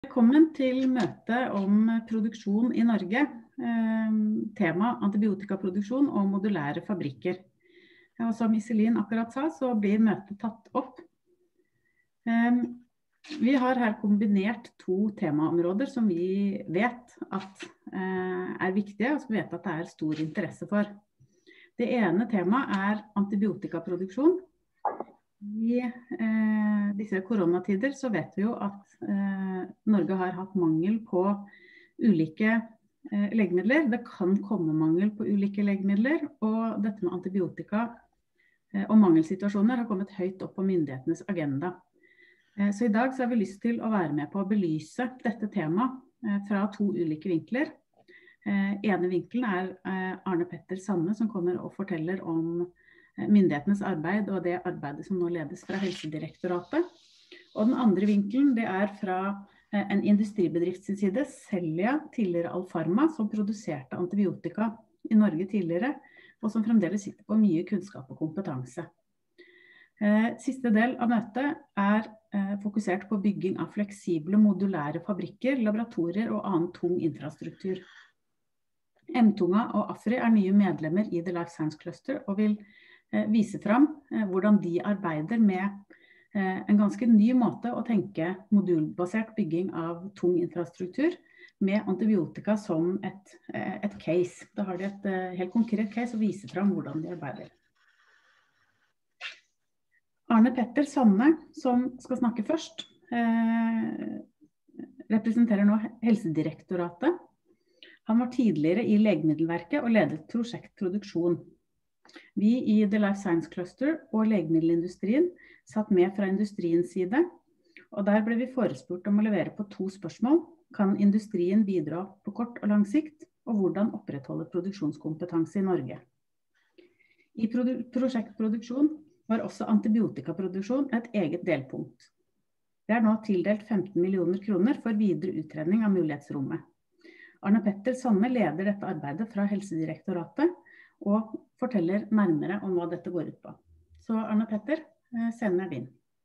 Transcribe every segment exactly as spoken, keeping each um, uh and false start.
Velkommen til møte om produksjon i Norge, tema antibiotikaproduksjon og modulære fabrikker. Og som Iselin akkurat sa, så blir møtet tatt opp. Vi har her kombinert to temaområder som vi vet at er viktige, og som vi vet at det er stor interesse for. Det ene temaet er antibiotikaproduksjon. I eh, disse koronatider så vet vi jo at eh, Norge har hatt mangel på ulike eh, legemidler. Det kan komme mangel på ulike legemidler, og dette med antibiotika eh, og mangelsituasjoner har kommet høyt opp på myndighetenes agenda. Eh, så i dag så har vi lyst til å være med på å belyse dette temaet eh, fra to ulike vinkler. Eh, ene vinkelen er eh, Arne Petter Sanne, som kommer og forteller om myndighetenes arbeid og det arbeidet som nå ledes fra Helsedirektoratet. Og den andre vinkelen, det er fra en industribedrifts side, Cellia, tidligere Alpharma, som produserte antibiotika i Norge tidligere, og som fremdeles sitter på mye kunnskap og kompetanse. Siste del av møtet er fokusert på bygging av fleksible modulære fabrikker, laboratorier og annen tung infrastruktur. M-tunga og AFRI er nye medlemmer i The Life Science Cluster, og vil vise fram hvordan de arbeider med en ganske ny måte å tenke modulbasert bygging av tung infrastruktur med antibiotika som et, et case. Da har de et helt konkret case og viser fram hvordan de arbeider. Arne Petter Sanne, som skal snakke først, representerer nå Helsedirektoratet. Han var tidligere i Legemiddelverket og ledet prosjektproduksjon. Vi i The Life Science Cluster og legemiddelindustrien satt med fra industriens side, og der ble vi forespurt om å levere på to spørsmål. Kan industrien bidra på kort og lang sikt, og hvordan opprettholde produksjonskompetanse i Norge? I prosjektproduksjon var også antibiotikaproduksjon et eget delpunkt. Det er nå tildelt femten millioner kroner for videre utredning av mulighetsrommet. Arne Petter Sanne leder dette arbeidet fra Helsedirektoratet, og forteller nærmere om hva dette går ut på. Så Arne Petter, scenen er din.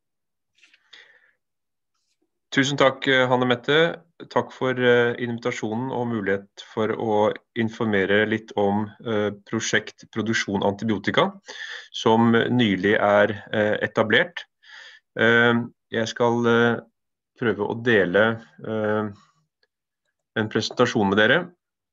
Tusen takk, Hanne Mette. Takk for invitasjonen og mulighet for å informere litt om prosjekt Produksjon Antibiotika, som nylig er etablert. Jeg skal prøve å dele en presentasjon med dere,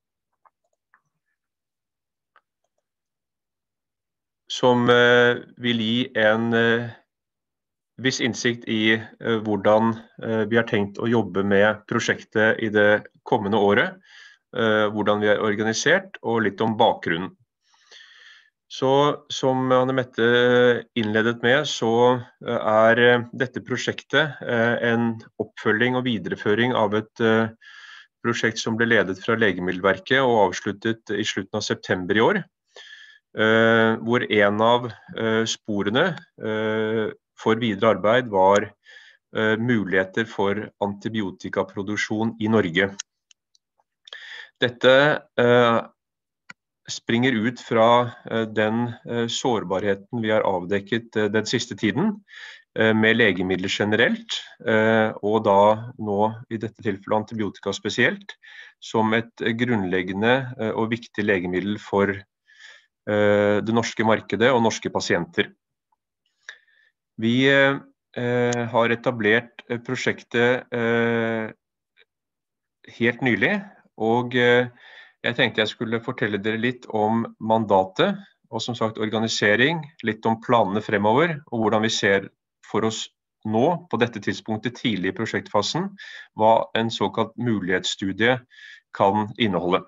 som vil gi en viss innsikt i hvordan vi har tenkt å jobbe med prosjektet i det kommende året, hvordan vi er organisert og litt om bakgrunnen. Så som Anne Mette innledet med, så er dette prosjektet en oppfølging og videreføring av et prosjekt som ble ledet fra Legemiddelverket og avsluttet i slutten av september i år. Uh, hvor en av uh, sporene uh, for videre arbeid var uh, muligheter for antibiotikaproduksjon i Norge. Dette uh, springer ut fra uh, den uh, sårbarheten vi har avdekket uh, den siste tiden uh, med legemidler generelt, uh, og da nå i dette tilfellet antibiotika spesielt, som et uh, grunnleggende uh, og viktig legemiddel for det norske markedet og norske pasienter. Vi eh, har etablert prosjektet eh, helt nylig, og eh, jeg tenkte jeg skulle fortelle dere litt om mandatet, og som sagt organisering, litt om planene fremover, og hvordan vi ser for oss nå, på dette tidspunktet tidlig i prosjektfasen, hva en såkalt mulighetsstudie kan inneholde.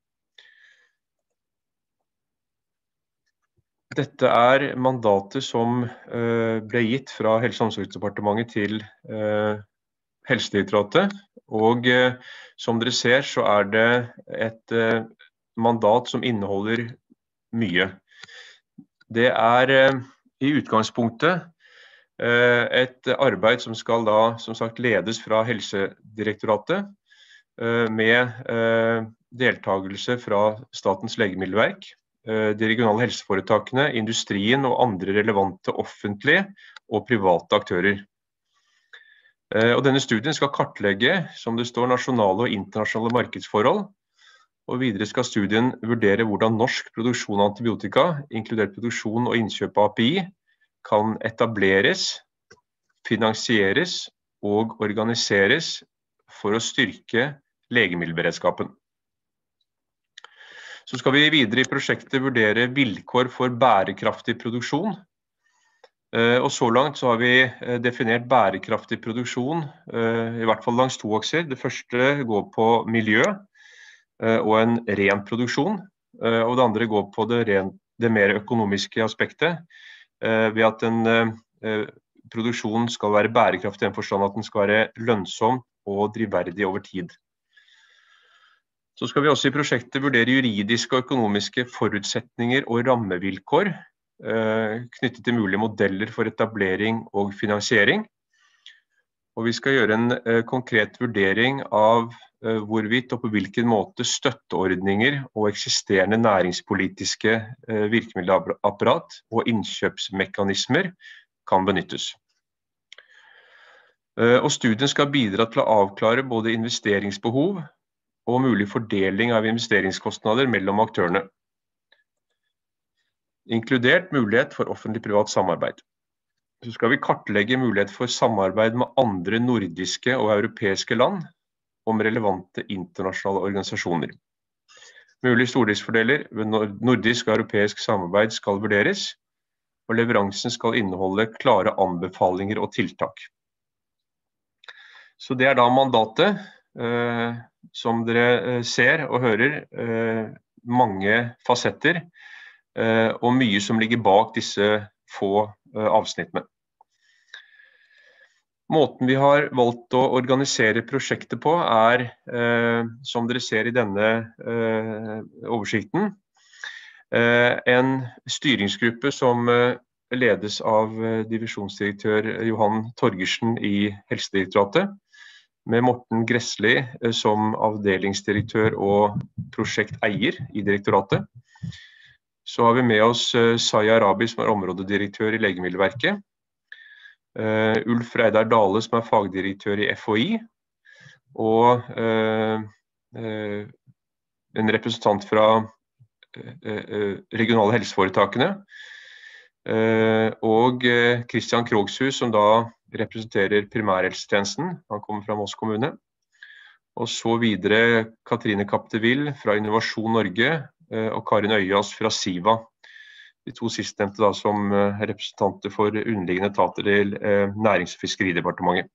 Dette er mandatet som uh, ble gitt fra Helse- og omsorgsdepartementet til uh, Helsedirektoratet, og uh, som dere ser så er det et uh, mandat som inneholder mye. Det er uh, i utgangspunktet uh, et arbeid som skal da, som sagt, ledes fra Helsedirektoratet uh, med uh, deltagelse fra Statens legemiddelverk, de regionale helseforetakene, industrien og andre relevante offentlige og private aktører. Og denne studien skal kartlegge, som det står, nasjonale og internasjonale markedsforhold, og videre skal studien vurdere hvordan norsk produksjon av antibiotika, inkludert produksjon og innkjøp av A P I, kan etableres, finansieres og organiseres for å styrke legemiddelberedskapen. Så skal vi videre i prosjektet vurdere vilkår for bærekraftig produksjon. Og så langt så har vi definert bærekraftig produksjon, i hvert fall langs to akser. Det første går på miljø og en ren produksjon, og det andre går på det, ren, det mer økonomiske aspektet, ved at en produksjon skal være bærekraftig i den forstand at den skal være lønnsom og drivverdig over tid. Så skal vi også i prosjektet vurdere juridiske og økonomiske forutsetninger og rammevilkår knyttet til mulige modeller for etablering og finansiering. Og vi skal gjøre en konkret vurdering av hvorvidt og på hvilken måte støtteordninger og eksisterende næringspolitiske virkemiddelapparat og innkjøpsmekanismer kan benyttes. Og studien skal bidra til å avklare både investeringsbehov og mulig fordeling av investeringskostnader mellom aktørene, inkludert mulighet for offentlig-privat samarbeid. Så skal vi kartlegge mulighet for samarbeid med andre nordiske og europeiske land om relevante internasjonale organisasjoner. Mulige stordriftsfordeler ved nordisk og europeisk samarbeid skal vurderes, og leveransen skal inneholde klare anbefalinger og tiltak. Så det er da mandatet. Eh, som dere ser og hører, eh, mange fasetter, eh, og mye som ligger bak disse få eh, avsnittene. Måten vi har valgt å organisere prosjektet på er, eh, som dere ser i denne eh, oversikten, eh, en styringsgruppe som eh, ledes av eh, divisjonsdirektør Johan Torgersen i Helsedirektoratet, med Morten Gressli som avdelingsdirektør og prosjekteier i direktoratet. Så har vi med oss Saya Arabi som er områdedirektør i Legemiddelverket, uh, Ulf Reidar Dale som er fagdirektør i F H I, og uh, uh, en representant fra uh, uh, regionale helseforetakene, uh, og uh, Christian Krogshus som da representerer primærhelsetjenesten, han kommer fra Moss kommune. Og så videre Katrine Kaptevill fra Innovasjon Norge og Karin Øyas fra SIVA. De to sistnevnte da som representanter for underliggende etater til Nærings- og Fiskeridepartementet.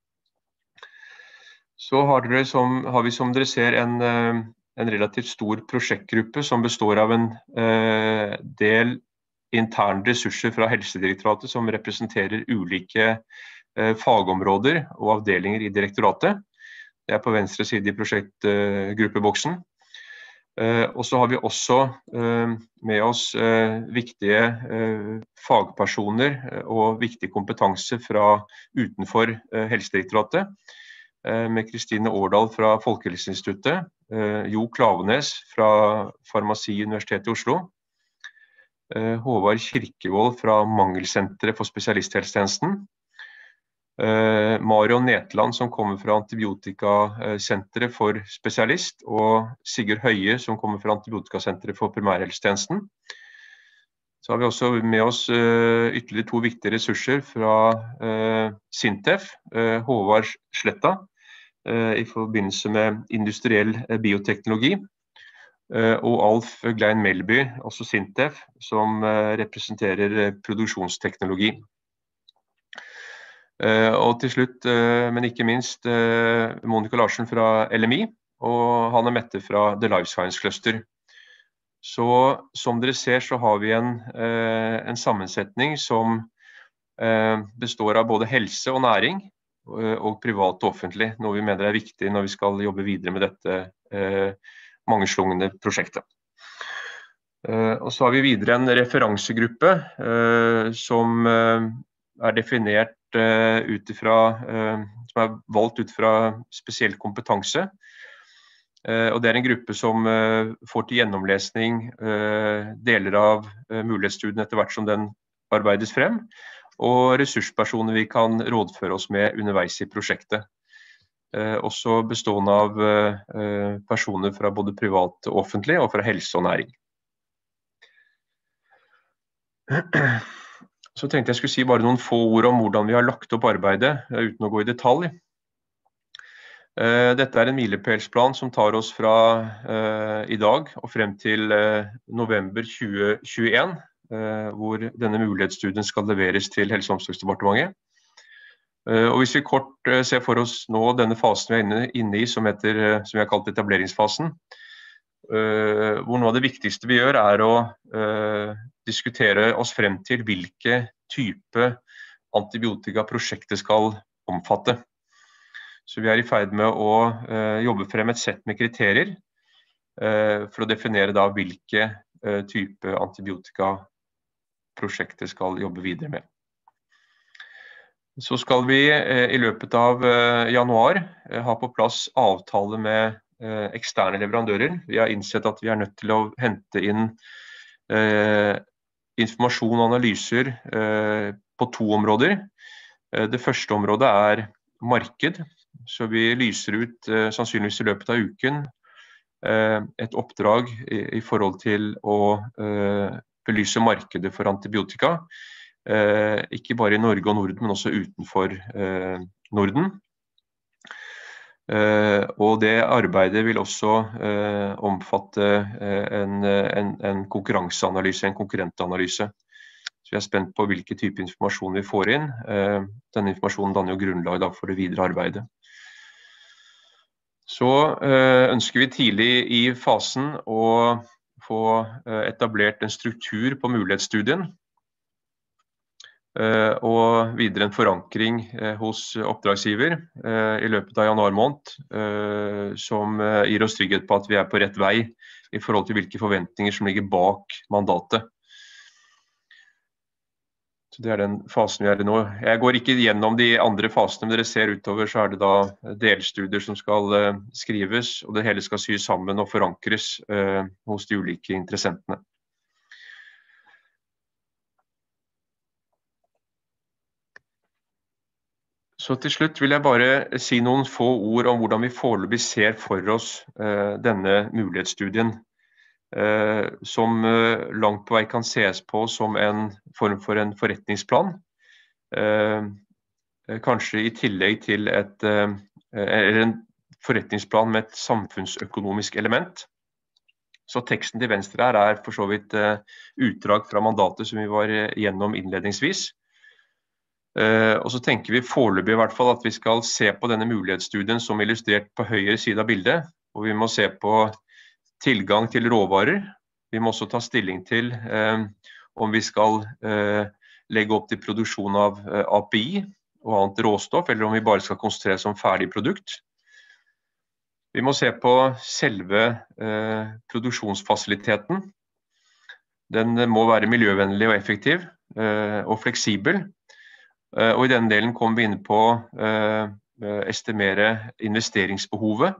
Så har, dere som, har vi som dere ser en, en relativt stor prosjektgruppe som består av en eh, del interne ressurser fra Helsedirektoratet som representerer ulike fagområder og avdelinger i direktoratet. Det er på venstre side i prosjektgruppeboksen. Og så har vi også med oss viktige fagpersoner og viktig kompetanse fra utenfor Helsedirektoratet, med Kristine Årdal fra Folkehelseinstituttet, Jo Klavenes fra Farmasi-universitetet i Oslo, Håvard Kirkevold fra Mangelsenteret for spesialisthelsetjenesten, Uh, Marion Netland som kommer fra Antibiotikasenteret for spesialist, og Sigurd Høie som kommer fra Antibiotikasenteret for primærhelsetjenesten. Så har vi også med oss uh, ytterligere to viktige ressurser fra uh, Sintef, uh, Håvard Sletta, uh, i forbindelse med industriell uh, bioteknologi, uh, og Alf Glein Melby, også Sintef, som uh, representerer uh, produksjonsteknologi. Uh, og til slutt, uh, men ikke minst, uh, Monica Larsen fra L M I, og Hanne Mette fra The Life Science Cluster. Så som dere ser så har vi en, uh, en sammensetning som uh, består av både helse og næring, uh, og privat og offentlig, noe vi mener er viktig når vi skal jobbe videre med dette uh, mangeslungne prosjektet. Uh, og så har vi videre en referansegruppe uh, som uh, er definert uh, ut ifra, uh, som er valgt ut fra spesiell kompetanse. Uh, og det er en gruppe som uh, får til gjennomlesning uh, deler av uh, mulighetsstudien etter hvert som den arbeides frem, og ressurspersoner vi kan rådføre oss med underveis i prosjektet. Eh, også bestående av eh, personer fra både privat og offentlig, og fra helse og næring. Så tenkte jeg skulle si bare noen få ord om hvordan vi har lagt opp arbeidet, uten å gå i detalj. Dette er en milepælsplan som tar oss fra uh, i dag og frem til uh, november tjue tjueen, uh, hvor denne mulighetsstudien skal leveres til Helse- og omsorgsdepartementet. Uh, og hvis vi kort uh, ser for oss nå denne fasen vi er inne, inne i, som, heter, uh, som vi har kalt etableringsfasen, uh, hvor noe av det viktigste vi gjør er å uh, diskutere oss frem til hvilke type antibiotika prosjektet skal omfatte. Så vi er i ferd med å uh, jobbe frem et sett med kriterier uh, for å definere da hvilke uh, type antibiotika prosjektet skal jobbe videre med. Så skal vi uh, i løpet av uh, januar uh, ha på plass avtale med uh, eksterne leverandører. Vi har innsett at vi er nødt til å hente inn uh, informasjon og analyser uh, på to områder. Uh, det første området er marked. Så vi lyser ut eh, sannsynligvis i løpet av uken eh, et oppdrag i, i forhold til å eh, belyse markedet for antibiotika, eh, ikke bare i Norge og Norden, men også utenfor eh, Norden. Eh, og det arbeidet vil også eh, omfatte eh, en, en, en konkurranseanalyse, en konkurrentanalyse. Så vi er spent på hvilke type informasjon vi får inn. Eh, denne informasjonen danner jo grunnlag da, for det videre arbeidet. Så eh, ønsker vi tidlig i fasen å få eh, etablert en struktur på mulighetsstudien, eh, og videre en forankring eh, hos oppdragsgiver eh, i løpet av januar måned, eh, som eh, gir oss trygghet på at vi er på rett vei i forhold til hvilke forventninger som ligger bak mandatet. Så det er den fasen vi er i nå. Jeg går ikke gjennom de andre fasene, men dere ser utover så er det da delstudier som skal uh, skrives, og det hele skal sys sammen og forankres uh, hos de ulike interessentene. Så til slutt vil jeg bare si noen få ord om hvordan vi foreløpig ser for oss uh, denne mulighetsstudien. Uh, som uh, langt på vei kan ses på som en form for en forretningsplan, uh, kanskje i tillegg til et, uh, eller en forretningsplan med et samfunnsøkonomisk element. Så teksten til venstre her er for så vidt uh, utdrag fra mandatet som vi var gjennom innledningsvis. Uh, og så tenker vi foreløpig i hvert fall at vi skal se på denne mulighetsstudien som illustrert på høyre side av bildet, og vi må se på tilgang til råvarer. Vi må også ta stilling til eh, om vi skal eh, legge opp til produksjon av eh, A P I og annet råstoff, eller om vi bare skal konsentrere oss om ferdig produkt. Vi må se på selve eh, produksjonsfasiliteten. Den må være miljøvennlig og effektiv eh, og fleksibel. Eh, og i denne delen kommer vi inn på eh, estimere investeringsbehovet.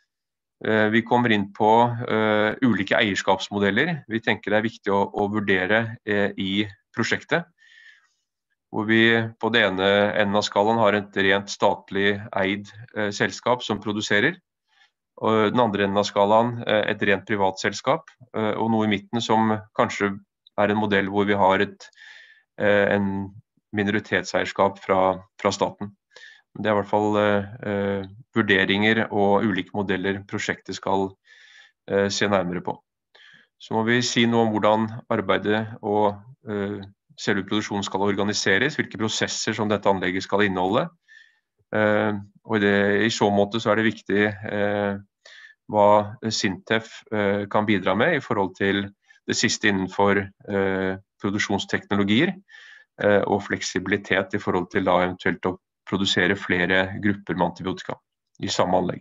Vi kommer inn på uh, ulike eierskapsmodeller vi tenker det er viktig å, å vurdere uh, i prosjektet. Hvor vi på det ene enden av skalaen har et rent statlig eid uh, selskap som produserer. Og den andre enden av skalaen uh, et rent privat selskap. Uh, og noe i midten som kanskje er en modell hvor vi har et, uh, en minoritetseierskap fra, fra staten. Det er i hvert fall uh, vurderinger og ulike modeller prosjektet skal uh, se nærmere på. Så må vi si noe om hvordan arbeidet og uh, selve produksjonen skal organiseres, hvilke prosesser som dette anlegget skal inneholde. Uh, og det, i så måte så er det viktig uh, hva Sintef uh, kan bidra med i forhold til det siste innenfor uh, produksjonsteknologier uh, og fleksibilitet i forhold til da eventuelt å produsere flere grupper med antibiotika i samme anlegg.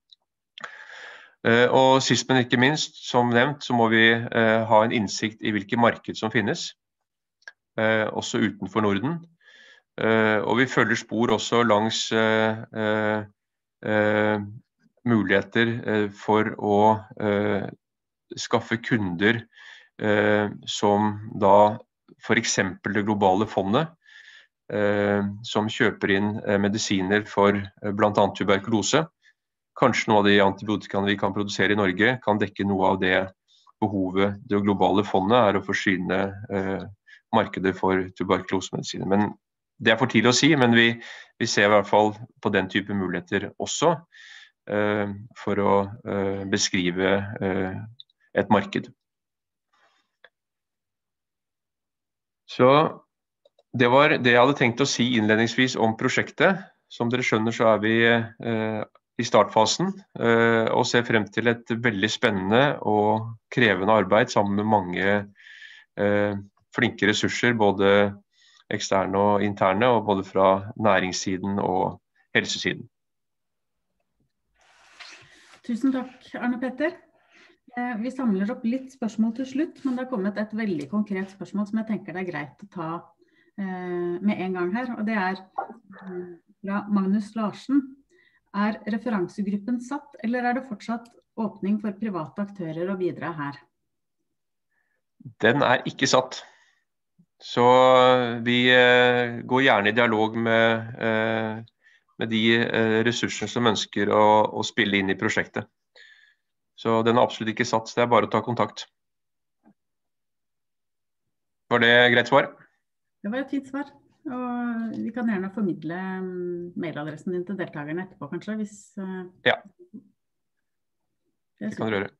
Og sist, men ikke minst, som nevnt, så må vi ha en innsikt i hvilke marked som finnes, også utenfor Norden. Og vi følger spor også langs muligheter for å skaffe kunder som da for eksempel det globale fondet, eh, som kjøper inn eh, medisiner for eh, blant annet tuberkulose. Kanskje noe av de antibiotikaene vi kan produsere i Norge kan dekke noe av det behovet det globale fondet er å forsyne eh, markedet for tuberkulosemedisiner. Men det er for tidlig å si, men vi, vi ser i hvert fall på den type muligheter også eh, for å eh, beskrive eh, et marked. Så det var det jeg hadde tenkt å si innledningsvis om prosjektet. Som dere skjønner så er vi eh, i startfasen eh, og ser frem til et veldig spennende og krevende arbeid sammen med mange eh, flinke ressurser, både eksterne og interne, og både fra næringssiden og helsesiden. Tusen takk, Arne Petter. Vi samler opp litt spørsmål til slutt, men det har kommet et veldig konkret spørsmål som jeg tenker det er greit å ta med en gang her, og det er fra Magnus Larsen. Er referansegruppen satt, eller er det fortsatt åpning for private aktører å bidra her? Den er ikke satt. Så vi går gjerne i dialog med, med de ressursene som ønsker å, å spille inn i prosjektet. Så den er absolutt ikke satt, det er bare å ta kontakt. Var det greit svar? Det var et fint svar, og vi kan gjerne formidle mailadressen din til deltakerne etterpå, kanskje, hvis... Ja, det kan du gjøre.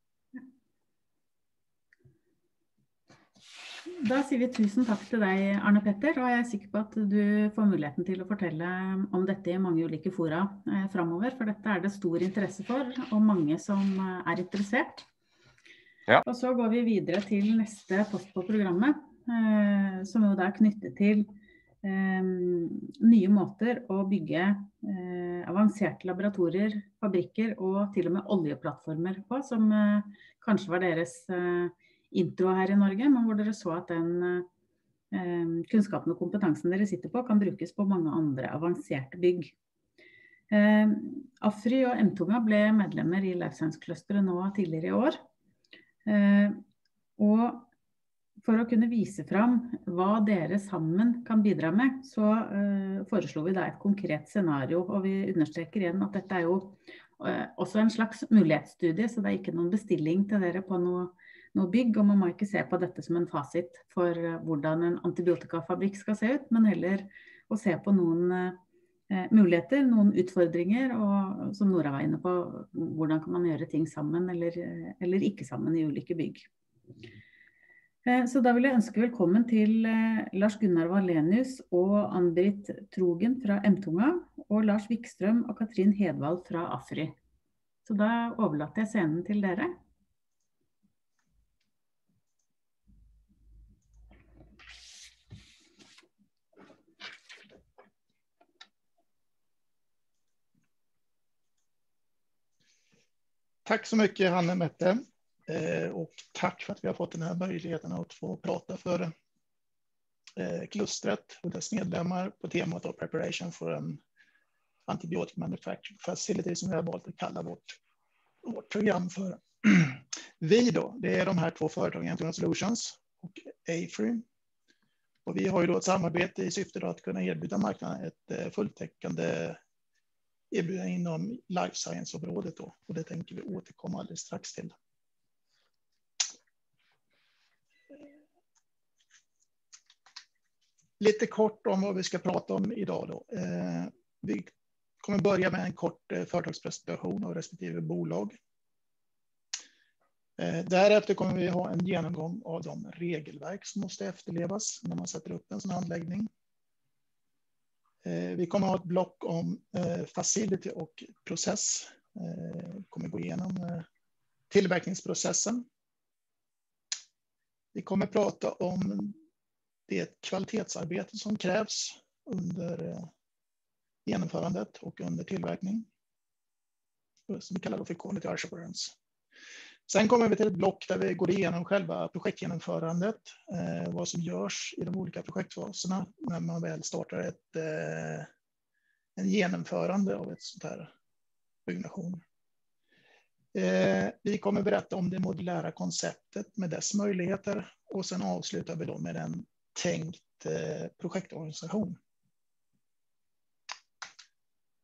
Da sier vi tusen takk til deg, Arne Petter, og jeg er sikker på at du får muligheten til å fortelle om dette i mange ulike fora eh, fremover, for dette er det stor interesse for, og mange som er interessert. Ja. Og så går vi videre til neste post på programmet, eh, som jo da er knyttet til eh, nye måter å bygge eh, avanserte laboratorier, fabrikker og til og med oljeplattformer på, som eh, kanskje var deres eh, intro her i Norge, men hvor dere så at den eh, kunnskapen og kompetansen dere sitter på kan brukes på mange andre avanserte bygg. Eh, Afri og Emtunga ble medlemmer i Life Science Clusteret nå tidligere i år. Eh, og for å kunne vise fram hva dere sammen kan bidra med, så eh, foreslo vi da et konkret scenario, og vi understreker igjen at dette er jo eh, også en slags mulighetsstudie, så det er ikke noen bestilling til dere på noe noe bygg, og man må ikke se på dette som en fasit for hvordan en antibiotikafabrikk skal se ut, men heller å se på noen eh, muligheter, noen utfordringer, og som Nora var inne på, hvordan kan man gjøre ting sammen eller, eller ikke sammen i ulike bygg. Eh, så da vil jeg ønske velkommen til eh, Lars Gunnar Valenius og Ann-Britt Trogen fra Emtunga, og Lars Wikstrøm og Katrin Hedvald fra Afri. Så da overlater jeg scenen til dere. Tack så mycket, Hanne Mette, eh, och tack för att vi har fått den här möjligheten att få prata för eh, klustret och dess medlemmar på temat av Preparation for an Antibiotic Manufacturing Facility, som vi har valt att kalla vårt, vårt program för. Vi då, det är de här två företagen, Emtunga Solutions och Afri. Och vi har ju då ett samarbete i syfte att kunna erbjuda marknaden ett eh, fulltäckande erbjudande inom life science-området då, och det tänker vi återkomma alldeles strax till. Lite kort om vad vi ska prata om idag då. Eh, vi kommer börja med en kort eh, företagspresentation av respektive bolag. Eh, därefter kommer vi ha en genomgång av de regelverk som måste efterlevas när man sätter upp en sån anläggning. Vi kommer ha ett block om eh, facility och process. Eh, kommer gå igenom eh, tillverkningsprocessen. Vi kommer prata om det kvalitetsarbete som krävs under eh, genomförandet och under tillverkning. Som vi kallar för quality assurance. Sen kommer vi till ett block där vi går igenom själva projektgenomförandet, eh, vad som görs i de olika projektfaserna när man väl startar ett eh, en genomförande av ett sånt här byggnation. Eh, vi kommer berätta om det modulära konceptet med dess möjligheter, och sen avslutar vi då med en tänkt eh, projektorganisation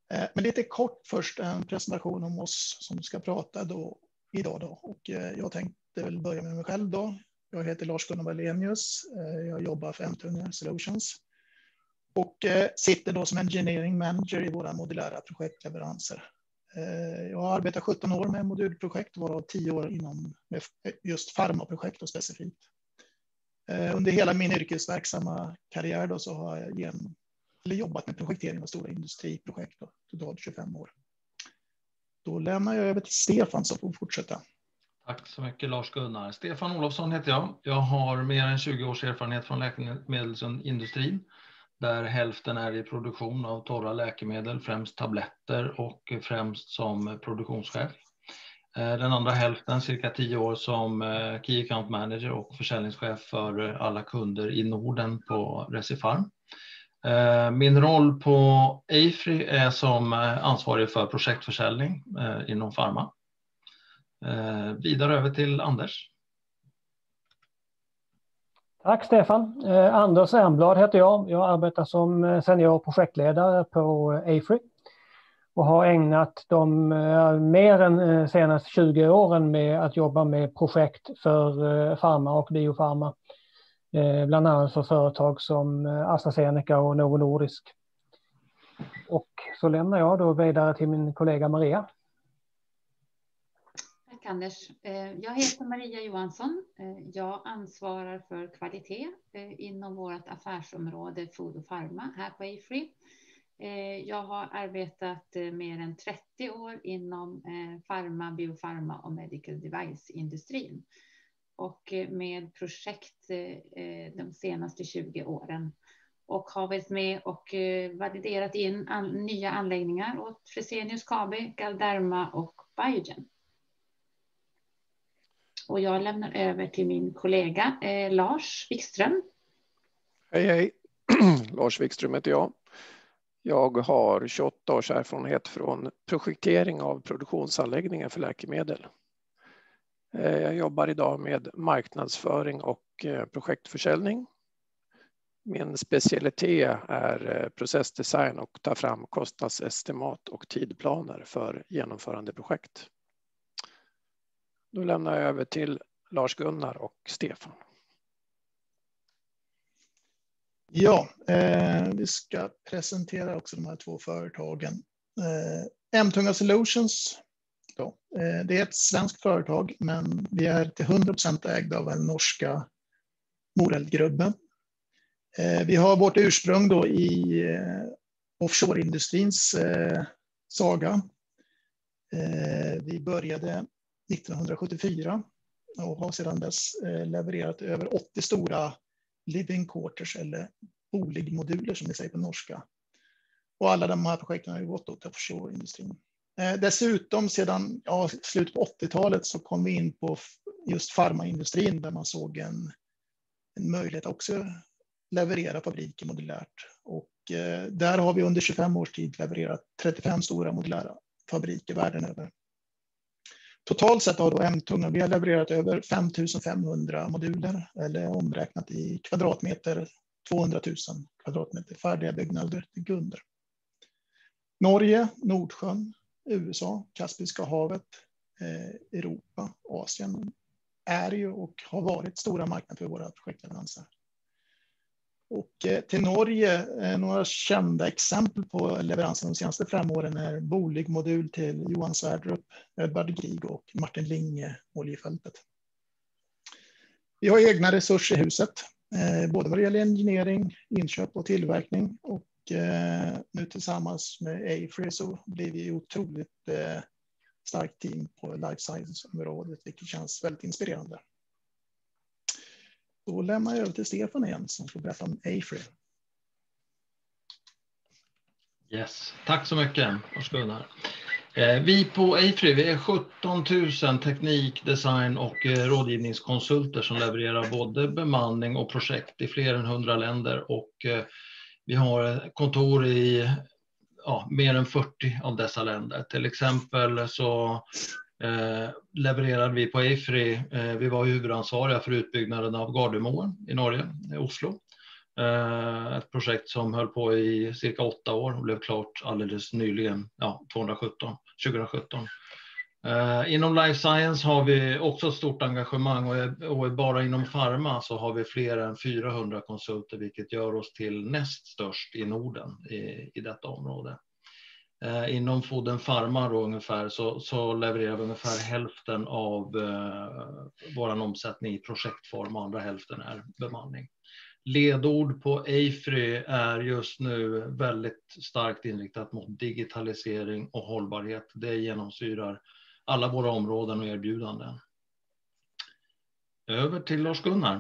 Men lite kort först en presentation om oss som ska prata då, idag. Då. Och jag tänkte väl börja med mig själv. Då. Jag heter Lars-Gunnar Wallenius. Jag jobbar för Emtunga Solutions. Och sitter då som engineering manager i våra modulära projektleveranser. Jag har arbetat sjutton år med modulprojekt, varav tio år inom just farmaprojekt och specifikt. Under hela min yrkesverksamma karriär då så har jag genom, eller jobbat med projektering av stora industriprojekt, då, totalt tjugofem år. Då lämnar jag över till Stefan så får vi fortsätta. Tack så mycket Lars-Gunnar. Stefan Olofsson heter jag. Jag har mer än tjugo års erfarenhet från läkemedelsindustrin. Där hälften är i produktion av torra läkemedel, främst tabletter och främst som produktionschef. Den andra hälften, cirka tio år som Key Account Manager och försäljningschef för alla kunder i Norden på Recipharm. Min roll på AFRY är som ansvarig för projektförsäljning inom Pharma. Vidare över till Anders. Tack Stefan. Eh, Anders Ernblad heter jag. Jag arbetar som senior projektledare på AFRY och har ägnat de eh, mer än eh, senaste tjugo åren med att jobba med projekt för eh, Pharma och Biofarma. Eh, bland annat för företag som eh, AstraZeneca och Novo Nordisk. Och så lämnar jag då vidare till min kollega Maria. Tack Anders. Jag heter Maria Johansson. Jag ansvarar för kvalitet inom vårt affärsområde Food och Pharma här på AFRY. Jag har arbetat mer än trettio år inom Pharma, Biofarma och Medical Device-industrin. Och med projekt de senaste tjugo åren. Och har varit med och validerat in nya anläggningar åt Fresenius Kabi, Galderma och Biogen. Och jag lämnar över till min kollega eh, Lars Wikström. Hej hej, Lars Wikström heter jag. Jag har tjugoåtta års erfarenhet från projektering av produktionsanläggningar för läkemedel. Jag jobbar idag med marknadsföring och projektförsäljning. Min specialitet är processdesign och ta fram kostnadsestimat och tidplaner för genomförande projekt. Då lämnar jag över till Lars-Gunnar och Stefan. Ja, eh, vi ska presentera också de här två företagen. Eh, Emtunga Solutions, då, eh, det är ett svenskt företag men vi är till hundra procent ägda av den norska Moreldgruppen. Eh, vi har vårt ursprung då i eh, offshoreindustrins eh, saga. Eh, vi började nittonhundrasjuttiofyra och har sedan dess levererat över åttio stora living quarters eller boligmoduler som vi säger på norska. Och alla de här projekten har ju gått åt offshore-industrin. Dessutom sedan ja, slutet på åttiotalet så kom vi in på just farmaindustrin där man såg en, en möjlighet också leverera fabriker modulärt. Och eh, där har vi under tjugofem års tid levererat trettiofem stora modulära fabriker världen över. Totalt sett har då Emtunga, vi har levererat över fem tusen femhundra moduler eller omräknat i kvadratmeter tvåhundratusen kvadratmeter färdiga byggnader till kunder. Norge, Nordsjön, U S A, Kaspiska havet, eh, Europa, Asien är ju och har varit stora marknader för våra projektleveranser. Och eh, till Norge, eh, några kända exempel på leveranser de senaste fem åren är Bolig-modul till Johan Sverdrup, Edvard Grieg och Martin Linge, oljefältet. Vi har egna resurser i huset, eh, både vad det gäller engineering, inköp och tillverkning. Och eh, nu tillsammans med AFRY så blir vi otroligt eh, starkt team på life science-området, vilket känns väldigt inspirerande. Då lämnar jag över till Stefan igen som får berätta om AFRY. Yes, tack så mycket Lars-Gunnar. Eh, vi på AFRY, vi är sjutton tusen teknik-, design- och eh, rådgivningskonsulter som levererar både bemanning och projekt i fler än hundra länder. Och eh, vi har kontor i ja, mer än fyrtio av dessa länder. Till exempel så eh, levererade vi på AFRY, eh, vi var huvudansvariga för utbyggnaden av Gardermoen i Norge, i Oslo. Ett projekt som höll på i cirka åtta år och blev klart alldeles nyligen, ja, tjugohundrasjutton. Inom Life Science har vi också ett stort engagemang och bara inom Pharma så har vi fler än fyrahundra konsulter, vilket gör oss till näst störst i Norden i, i detta område. Inom Food and Pharma då ungefär så, så levererar vi ungefär hälften av eh, vår omsättning i projektform och andra hälften är bemanning. Ledord på AFRY är just nu väldigt starkt inriktat mot digitalisering och hållbarhet. Det genomsyrar alla våra områden och erbjudanden. Över till Lars-Gunnar.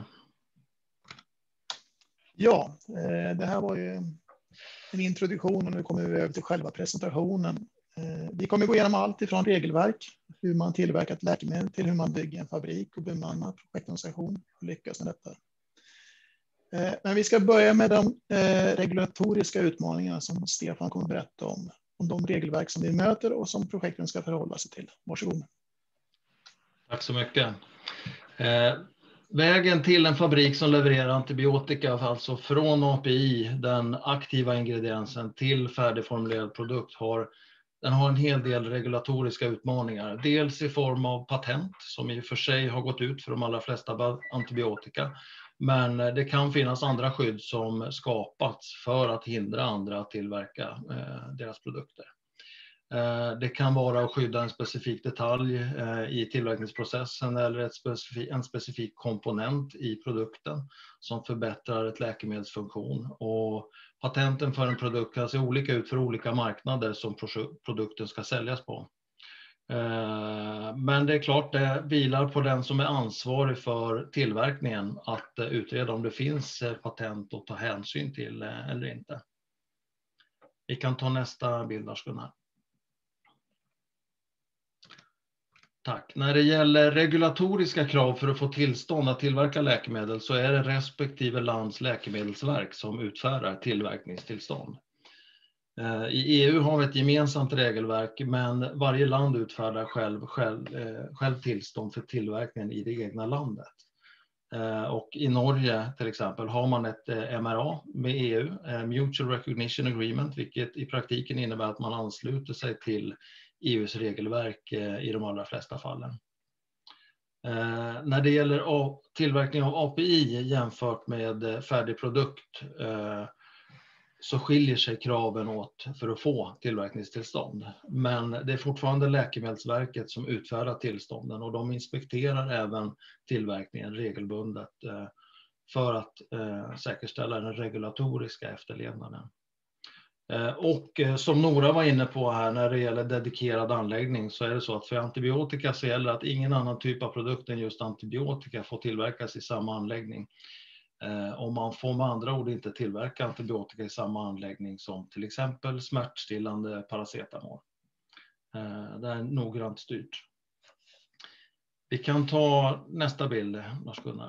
Ja, det här var ju en introduktion och nu kommer vi över till själva presentationen. Vi kommer gå igenom allt ifrån regelverk, hur man tillverkar ett läkemedel till hur man bygger en fabrik och bemannar projektorganisation och lyckas med detta. Men vi ska börja med de regulatoriska utmaningarna som Stefan kommer berätta om. Om de regelverk som vi möter och som projekten ska förhålla sig till. Varsågod. Tack så mycket. Eh, vägen till en fabrik som levererar antibiotika, alltså från A P I, den aktiva ingrediensen, till färdigformulerad produkt, har, den har en hel del regulatoriska utmaningar. Dels i form av patent, som i och för sig har gått ut för de allra flesta antibiotika. Men det kan finnas andra skydd som skapats för att hindra andra att tillverka eh, deras produkter. Eh, det kan vara att skydda en specifik detalj eh, i tillverkningsprocessen eller ett specifik, en specifik komponent i produkten som förbättrar ett läkemedels funktion. Och patenten för en produkt kan se olika ut för olika marknader som produkten ska säljas på. Men det är klart, det vilar på den som är ansvarig för tillverkningen att utreda om det finns patent att ta hänsyn till eller inte. Vi kan ta nästa bild, Lars-Gunnar. Tack. När det gäller regulatoriska krav för att få tillstånd att tillverka läkemedel så är det respektive lands läkemedelsverk som utfärdar tillverkningstillstånd. I E U har vi ett gemensamt regelverk, men varje land utfärdar själv, själv, själv tillstånd för tillverkningen i det egna landet. Och i Norge till exempel har man ett M R A med E U, Mutual Recognition Agreement, vilket i praktiken innebär att man ansluter sig till E U:s regelverk i de allra flesta fallen. När det gäller tillverkning av A P I jämfört med färdig produkt så skiljer sig kraven åt för att få tillverkningstillstånd. Men det är fortfarande Läkemedelsverket som utfärdar tillstånden och de inspekterar även tillverkningen regelbundet för att säkerställa den regulatoriska efterlevnaden. Och som Nora var inne på här, när det gäller dedikerad anläggning så är det så att för antibiotika så gäller att ingen annan typ av produkt än just antibiotika får tillverkas i samma anläggning. Om man får med andra ord inte tillverka antibiotika i samma anläggning som till exempel smärtstillande paracetamol. Det är noggrant styrt. Vi kan ta nästa bild, Lars-Gunnar.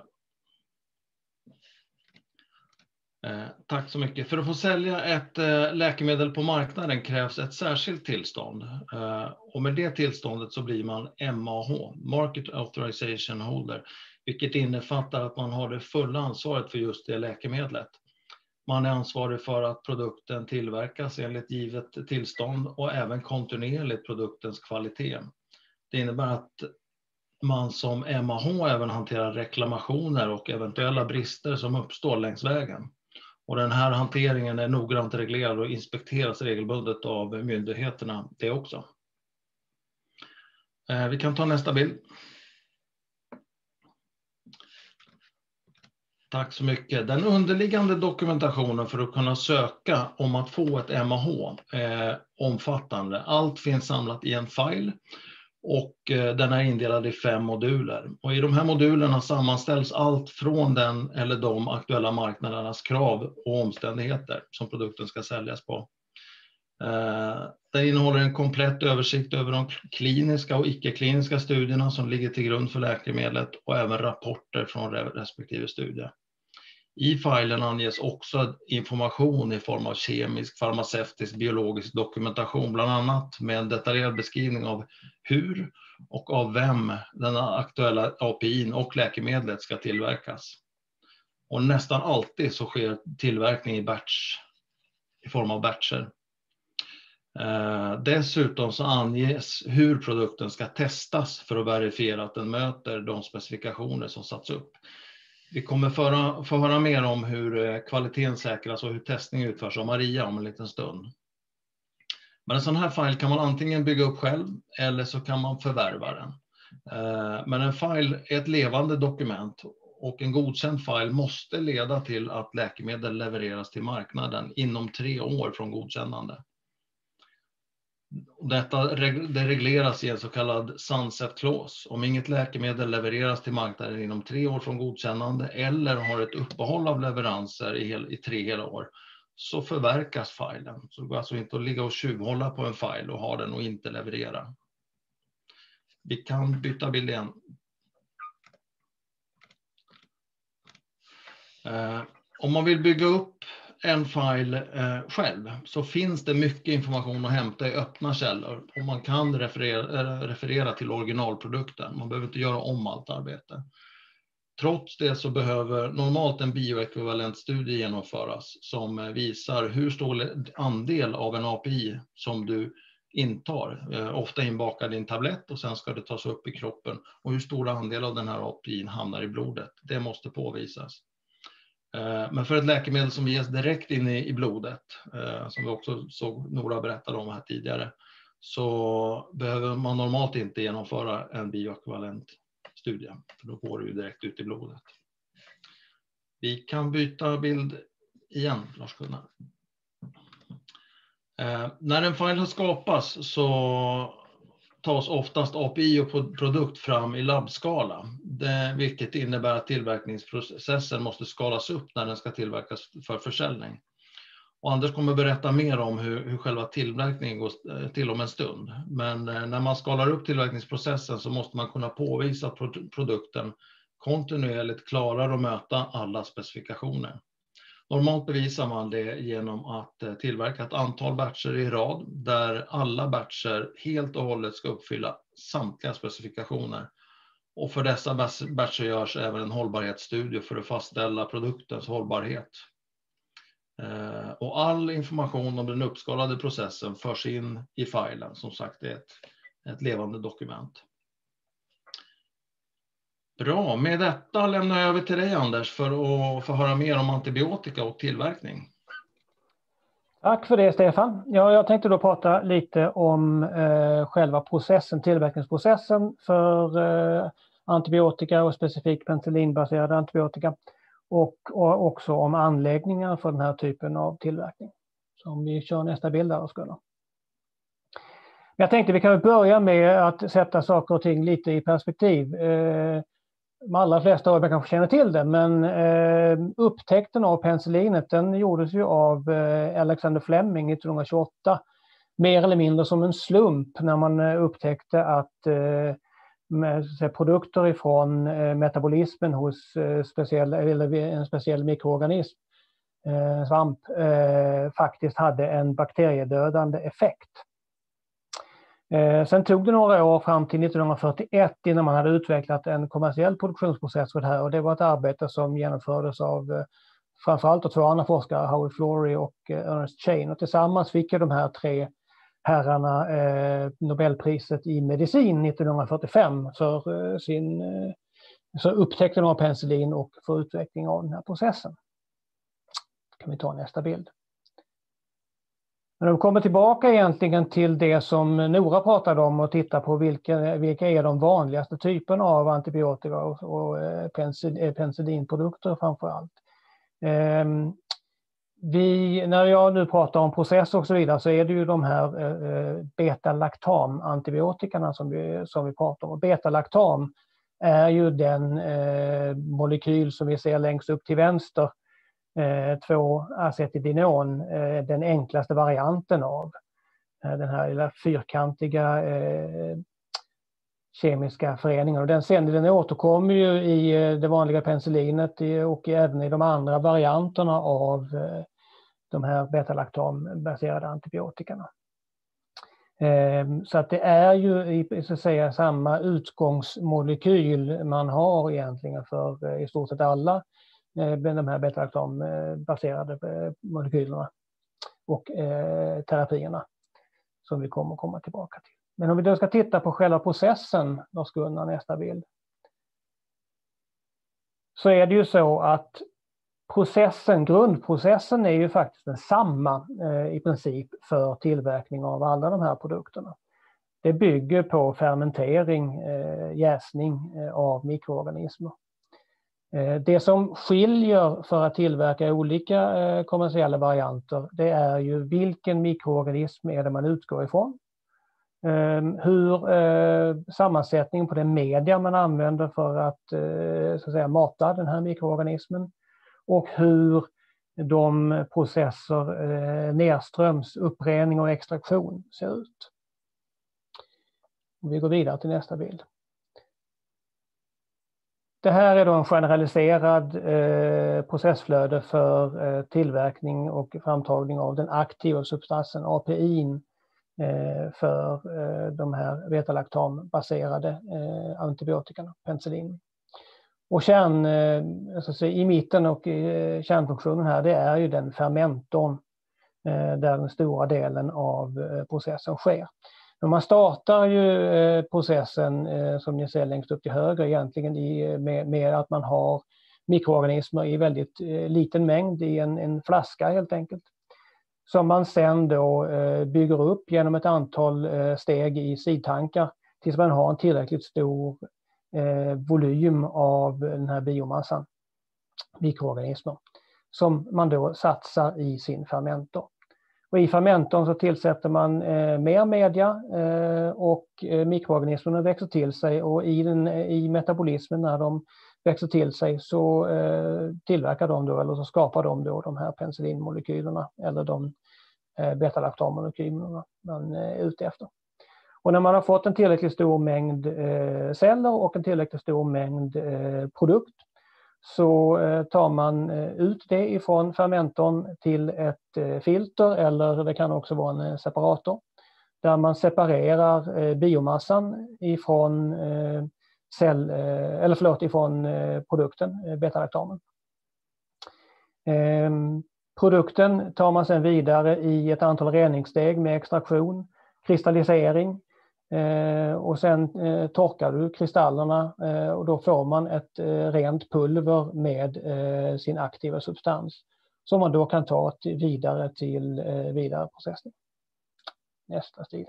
Tack så mycket. För att få sälja ett läkemedel på marknaden krävs ett särskilt tillstånd. Och med det tillståndet så blir man M A H, Market Authorization Holder, vilket innefattar att man har det fulla ansvaret för just det läkemedlet. Man är ansvarig för att produkten tillverkas enligt givet tillstånd och även kontinuerligt produktens kvalitet. Det innebär att man som M A H även hanterar reklamationer och eventuella brister som uppstår längs vägen. Och den här hanteringen är noggrant reglerad och inspekteras regelbundet av myndigheterna det också. Vi kan ta nästa bild. Tack så mycket. Den underliggande dokumentationen för att kunna söka om att få ett M A H är omfattande. Allt finns samlat i en file och den är indelad i fem moduler. Och i de här modulerna sammanställs allt från den eller de aktuella marknadernas krav och omständigheter som produkten ska säljas på. Den innehåller en komplett översikt över de kliniska och icke-kliniska studierna som ligger till grund för läkemedlet och även rapporter från respektive studie. I filen anges också information i form av kemisk, farmaceutisk, biologisk dokumentation, bland annat med en detaljerad beskrivning av hur och av vem den aktuella A P I och läkemedlet ska tillverkas. Och nästan alltid så sker tillverkning i batch, i form av batcher. Eh, dessutom så anges hur produkten ska testas för att verifiera att den möter de specifikationer som satts upp. Vi kommer föra, få höra mer om hur kvaliteten säkras och hur testning utförs av Maria om en liten stund. Men en sån här file kan man antingen bygga upp själv eller så kan man förvärva den. Men en file är ett levande dokument och en godkänd file måste leda till att läkemedel levereras till marknaden inom tre år från godkännande. Detta det regleras i en så kallad sunset clause. Om inget läkemedel levereras till marknaden inom tre år från godkännande eller har ett uppehåll av leveranser i, hel, i tre hela år, så förverkas filen. Så det går alltså inte att ligga och tjuvhålla på en file och ha den och inte leverera. Vi kan byta bild igen. Eh, om man vill bygga upp en file eh, själv så finns det mycket information att hämta i öppna källor och man kan referera, referera till originalprodukten. Man behöver inte göra om allt arbete. Trots det så behöver normalt en bioekvivalent studie genomföras som visar hur stor andel av en A P I som du intar. Eh, ofta inbakad i en tablett och sen ska det tas upp i kroppen. Och hur stor andel av den här A P I hamnar i blodet. Det måste påvisas. Eh, men för ett läkemedel som ges direkt in i, i blodet, eh, som vi också såg Nora berättade om här tidigare, så behöver man normalt inte genomföra en bioekvivalent studie. För då går det ju direkt ut i blodet. Vi kan byta bild igen, Lars-Gunnar. Eh, när en file har skapats så tas oftast A P I och produkt fram i labbskala. Det, vilket innebär att tillverkningsprocessen måste skalas upp när den ska tillverkas för försäljning. Och Anders kommer berätta mer om hur, hur själva tillverkningen går till om en stund. Men när man skalar upp tillverkningsprocessen så måste man kunna påvisa att produkten kontinuerligt klarar att möta alla specifikationer. Normalt bevisar man det genom att tillverka ett antal batcher i rad där alla batcher helt och hållet ska uppfylla samtliga specifikationer. Och för dessa batcher görs även en hållbarhetsstudie för att fastställa produktens hållbarhet. Och all information om den uppskalade processen förs in i filen. Som sagt, det är ett, ett levande dokument. Bra, med detta lämnar jag över till dig Anders för att få höra mer om antibiotika och tillverkning. Tack för det Stefan. Ja, jag tänkte då prata lite om eh, själva processen, tillverkningsprocessen för eh, antibiotika och specifikt penicillinbaserade antibiotika. Och, och också om anläggningar för den här typen av tillverkning. Så om vi kör nästa bild där, Gunnar. Jag tänkte vi kan börja med att sätta saker och ting lite i perspektiv. Eh, de allra flesta av er kanske känner till det, men eh, upptäckten av penicillinet den gjordes ju av eh, Alexander Fleming nittonhundratjugoåtta. Mer eller mindre som en slump när man eh, upptäckte att eh, med, så, produkter ifrån eh, metabolismen hos eh, speciell, eller en speciell mikroorganism, eh, svamp, eh, faktiskt hade en bakteriedödande effekt. Eh, sen tog det några år fram till nittonhundrafyrtioett innan man hade utvecklat en kommersiell produktionsprocess för det här, och det var ett arbete som genomfördes av eh, framförallt två andra forskare, Howard Florey och eh, Ernest Chain, och tillsammans fick de här tre herrarna eh, Nobelpriset i medicin nittonhundrafyrtiofem för eh, sin eh, så upptäckten av penicillin och för utveckling av den här processen. Kan vi ta nästa bild. När de kommer tillbaka egentligen till det som Nora pratade om och tittar på vilka, vilka är de vanligaste typerna av antibiotika och, och penicillinprodukter framför allt. Eh, Vi, när jag nu pratar om process och så vidare så är det ju de här eh, beta-lactam-antibiotikerna som vi, som vi pratar om. Och beta-lactam är ju den eh, molekyl som vi ser längst upp till vänster, eh, två acetidinon, eh, den enklaste varianten av eh, den här lilla fyrkantiga eh, kemiska föreningen. Och den, sen, den återkommer ju i eh, det vanliga penicillinet i, och även i de andra varianterna av eh, de här beta-lactam-baserade antibiotikerna. Så att det är ju så att säga samma utgångsmolekyl man har egentligen för i stort sett alla de här beta-lactambaserade molekylerna och eh, terapierna som vi kommer att komma tillbaka till. Men om vi då ska titta på själva processen, då ska vi nästa bild. Så är det ju så att processen, grundprocessen är ju faktiskt densamma eh, i princip för tillverkning av alla de här produkterna. Det bygger på fermentering, eh, jäsning eh, av mikroorganismer. Eh, det som skiljer för att tillverka olika eh, kommersiella varianter, det är ju vilken mikroorganism är det man utgår ifrån. Eh, hur eh, sammansättningen på den media man använder för att, eh, så att säga, mata den här mikroorganismen. Och hur de processer eh, nedströms, upprening och extraktion ser ut. Vi går vidare till nästa bild. Det här är då en generaliserad eh, processflöde för eh, tillverkning och framtagning av den aktiva substansen A P I eh, för eh, de här beta-lactambaserade eh, antibiotikerna, penicillin. Och kärn, eh, alltså i mitten och eh, kärnfunktionen här, det är ju den fermentorn eh, där den stora delen av eh, processen sker. Men man startar ju eh, processen eh, som ni ser längst upp till höger egentligen i, med, med att man har mikroorganismer i väldigt eh, liten mängd i en, en flaska helt enkelt. Som man sen då eh, bygger upp genom ett antal eh, steg i sidtankar tills man har en tillräckligt stor eh, volym av den här biomassan, mikroorganismer, som man då satsar i sin fermentor. Och i fermentorn så tillsätter man eh, mer media eh, och eh, mikroorganismerna växer till sig, och i, den, i metabolismen när de växer till sig så eh, tillverkar de då, eller så skapar de då de här penicillinmolekylerna eller de eh, beta-lactammolekylerna man är ute efter. Och när man har fått en tillräckligt stor mängd eh, celler och en tillräckligt stor mängd eh, produkt, så eh, tar man eh, ut det ifrån fermentorn till ett eh, filter, eller det kan också vara en eh, separator, där man separerar eh, biomassan ifrån eh, cell, eh, eller förlåt, ifrån eh, produkten, eh, beta-lactamen. Eh, produkten tar man sedan vidare i ett antal reningssteg med extraktion, kristallisering. Eh, och sen eh, torkar du kristallerna eh, och då får man ett eh, rent pulver med eh, sin aktiva substans som man då kan ta till, vidare till eh, vidare processning. Nästa sida.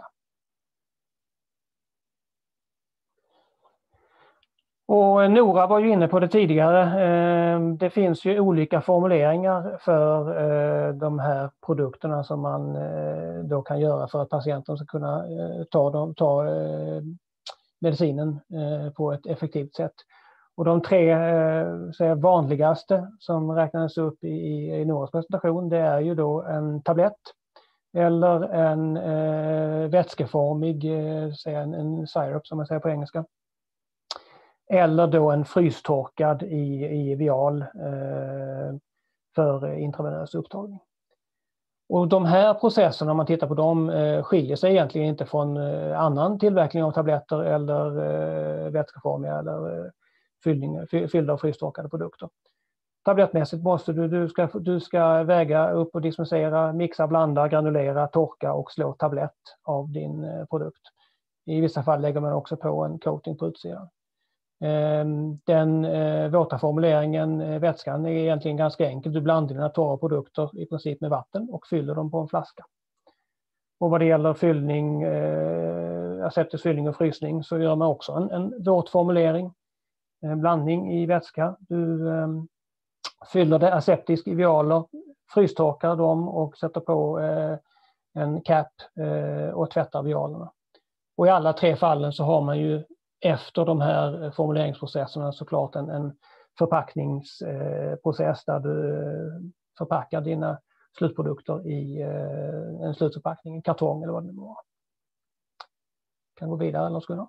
Och Nora var ju inne på det tidigare. Det finns ju olika formuleringar för de här produkterna som man då kan göra för att patienten ska kunna ta, dem, ta medicinen på ett effektivt sätt. Och de tre så vanligaste som räknades upp i, i Noras presentation, det är ju då en tablett eller en vätskeformig, en, en syrup som man säger på engelska. Eller då en frystorkad i, i vial eh, för intravenös upptagning. Och de här processerna, om man tittar på dem, eh, skiljer sig egentligen inte från eh, annan tillverkning av tabletter eller eh, vätskeformiga eller eh, fyllning, fyllda och frystorkade produkter. Tablettmässigt måste du, du, ska, du ska väga upp och dispensera, mixa, blanda, granulera, torka och slå tablett av din eh, produkt. I vissa fall lägger man också på en coating på utsidan. Den eh, våta formuleringen, eh, vätskan, är egentligen ganska enkel. Du blandar dina torra produkter i princip med vatten och fyller dem på en flaska. Och vad det gäller fyllning, eh, aseptisk fyllning och frysning, så gör man också en, en våt formulering, en blandning i vätska. Du eh, fyller det aseptisk i vialer, frystorkar dem och sätter på eh, en cap eh, och tvättar vialerna. Och i alla tre fallen så har man ju efter de här formuleringsprocesserna såklart en, en förpackningsprocess där du förpackar dina slutprodukter i en slutförpackning, en kartong eller vad det nu var. Kan gå vidare, eller skulle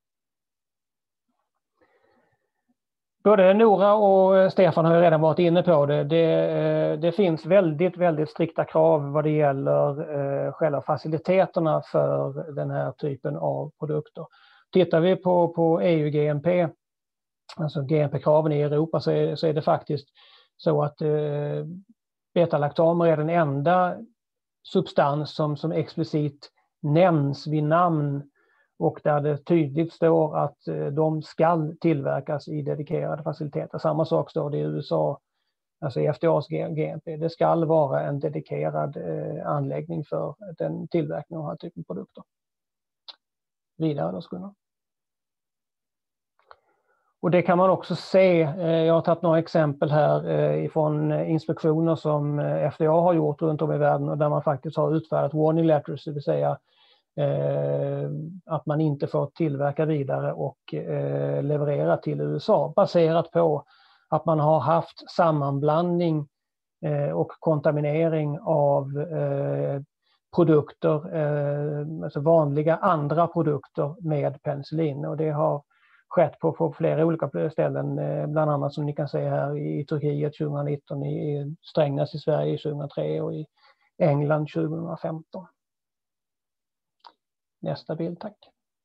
Både Nora och Stefan har ju redan varit inne på det. Det, det finns väldigt, väldigt strikta krav vad det gäller eh, själva faciliteterna för den här typen av produkter. Tittar vi på, på E U G M P, alltså G M P-kraven i Europa, så är, så är det faktiskt Så att eh, betalaktamer är den enda substans som, som explicit nämns vid namn och där det tydligt står att eh, de ska tillverkas i dedikerade faciliteter. Samma sak står det i U S A, alltså i F D A:s G M P. Det ska vara en dedikerad eh, anläggning för den tillverkningen av den här typen av produkter. Vidare då skulle. Och det kan man också se, jag har tagit några exempel här ifrån inspektioner som F D A har gjort runt om i världen och där man faktiskt har utfärdat warning letters, det vill säga att man inte får tillverka vidare och leverera till U S A baserat på att man har haft sammanblandning och kontaminering av produkter, alltså vanliga andra produkter med penicillin, och det har skett på, på flera olika ställen, bland annat som ni kan se här i Turkiet tjugonitton, i Strängnäs i Sverige tjugohundratre och i England tjugohundrafemton. Nästa bild, tack.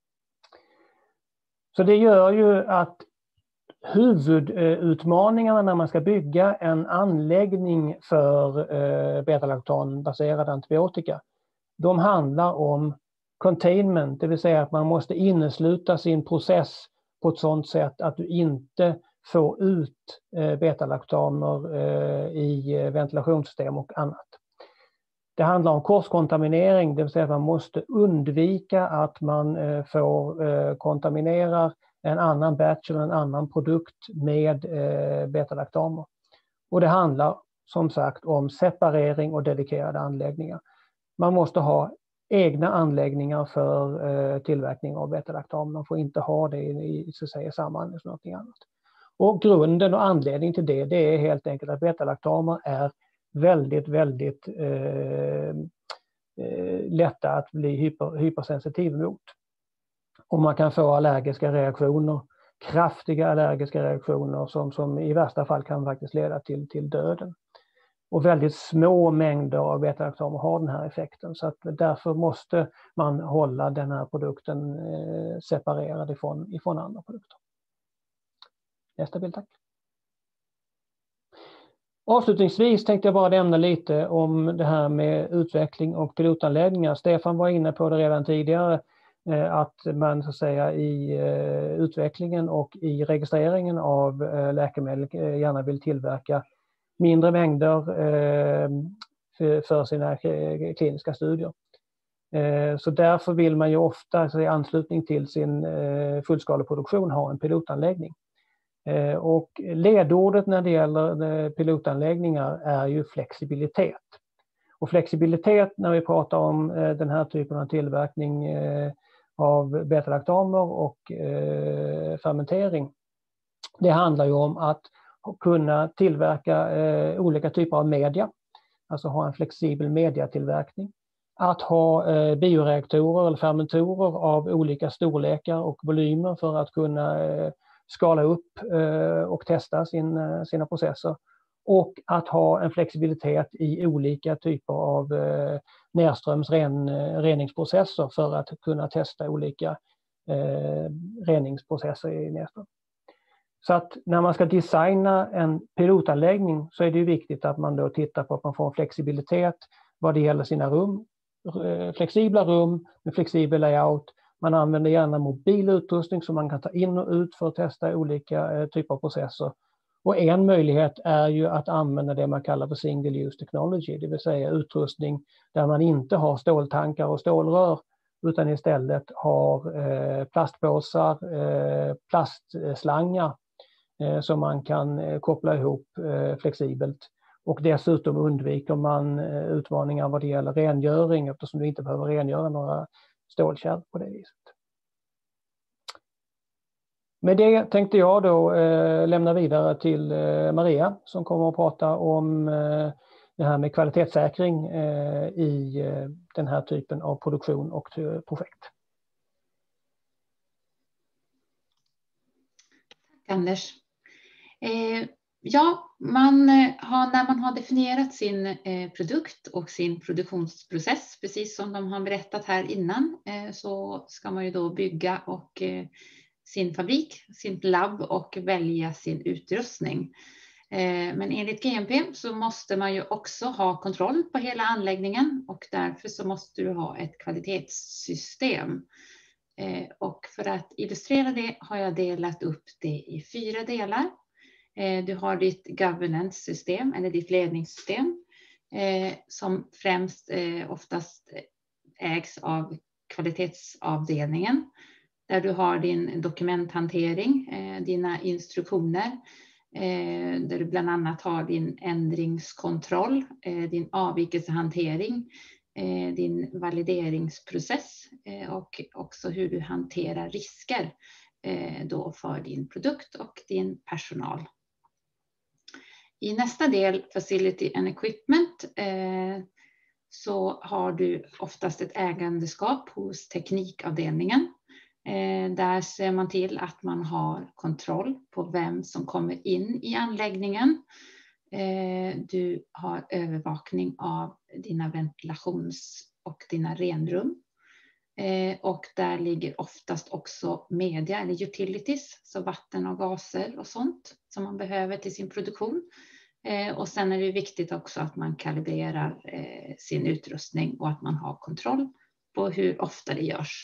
Så det gör ju att huvudutmaningarna när man ska bygga en anläggning för eh, betalaktanbaserad antibiotika, de handlar om containment, det vill säga att man måste innesluta sin process på ett sådant sätt att du inte får ut eh, betalaktamer eh, i ventilationssystem och annat. Det handlar om korskontaminering, det vill säga att man måste undvika att man eh, får eh, kontaminera en annan batch eller en annan produkt med eh, betalaktamer. Och det handlar som sagt om separering och dedikerade anläggningar. Man måste ha egna anläggningar för eh, tillverkning av betalaktam. Man får inte ha det i, i så att säga, samma anläggning som något annat. Och grunden och anledningen till det, det är helt enkelt att betalaktamer är väldigt, väldigt eh, eh, lätta att bli hyper, hypersensitiv mot. Och man kan få allergiska reaktioner, kraftiga allergiska reaktioner som, som i värsta fall kan faktiskt leda till, till döden. Och väldigt små mängder av betalaktamer har den här effekten, så att därför måste man hålla den här produkten eh, separerad ifrån, ifrån andra produkter. Nästa bild, tack. Avslutningsvis tänkte jag bara nämna lite om det här med utveckling och pilotanläggningar. Stefan var inne på det redan tidigare, eh, att man så att säga i eh, utvecklingen och i registreringen av eh, läkemedel eh, gärna vill tillverka mindre mängder eh, för, för sina kliniska studier. Eh, så därför vill man ju ofta så i anslutning till sin eh, fullskaleproduktion ha en pilotanläggning. Eh, och ledordet när det gäller eh, pilotanläggningar är ju flexibilitet. Och flexibilitet när vi pratar om eh, den här typen av tillverkning eh, av betalaktamer och eh, fermentering, det handlar ju om att kunna tillverka eh, olika typer av media, alltså ha en flexibel mediatillverkning. Att ha eh, bioreaktorer eller fermentorer av olika storlekar och volymer för att kunna eh, skala upp eh, och testa sin, eh, sina processer. Och att ha en flexibilitet i olika typer av eh, nedströms ren, reningsprocesser för att kunna testa olika eh, reningsprocesser i nedström. Så att när man ska designa en pilotanläggning så är det ju viktigt att man då tittar på att man får en flexibilitet vad det gäller sina rum. Flexibla rum med flexibel layout. Man använder gärna mobil utrustning som man kan ta in och ut för att testa olika typer av processer. Och en möjlighet är ju att använda det man kallar för single use technology, det vill säga utrustning där man inte har ståltankar och stålrör utan istället har eh, plastpåsar, eh, plastslangar eh, som man kan eh, koppla ihop eh, flexibelt. Och dessutom undviker man eh, utmaningar vad det gäller rengöring eftersom du inte behöver rengöra några stålkärl på det viset. Med det tänkte jag då eh, lämna vidare till eh, Maria som kommer att prata om eh, det här med kvalitetssäkring eh, i eh, den här typen av produktion och eh, projekt. Tack Anders. Eh, ja, man har, när man har definierat sin eh, produkt och sin produktionsprocess, precis som de har berättat här innan, eh, så ska man ju då bygga och eh, sin fabrik, sin labb och välja sin utrustning. Men enligt G M P så måste man ju också ha kontroll på hela anläggningen och därför så måste du ha ett kvalitetssystem. Och för att illustrera det har jag delat upp det i fyra delar. Du har ditt governance-system eller ditt ledningssystem som främst oftast ägs av kvalitetsavdelningen. Där du har din dokumenthantering, dina instruktioner, där du bland annat har din ändringskontroll, din avvikelsehantering, din valideringsprocess och också hur du hanterar risker då för din produkt och din personal. I nästa del, Facility and Equipment, så har du oftast ett ägandeskap hos teknikavdelningen. Där ser man till att man har kontroll på vem som kommer in i anläggningen. Du har övervakning av dina ventilations- och dina renrum. Och där ligger oftast också media eller utilities, så vatten och gaser och sånt som man behöver till sin produktion. Och sen är det viktigt också att man kalibrerar sin utrustning och att man har kontroll på hur ofta det görs.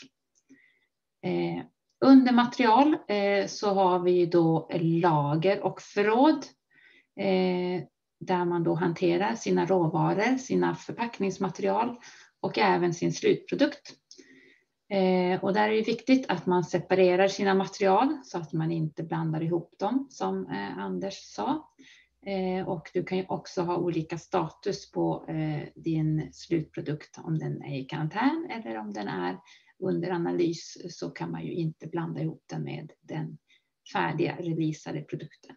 Under material så har vi då lager och förråd där man då hanterar sina råvaror, sina förpackningsmaterial och även sin slutprodukt. Och där är det viktigt att man separerar sina material så att man inte blandar ihop dem som Anders sa. Och du kan ju också ha olika status på din slutprodukt, om den är i karantän eller om den är under analys, så kan man ju inte blanda ihop den med den färdiga releasade produkten.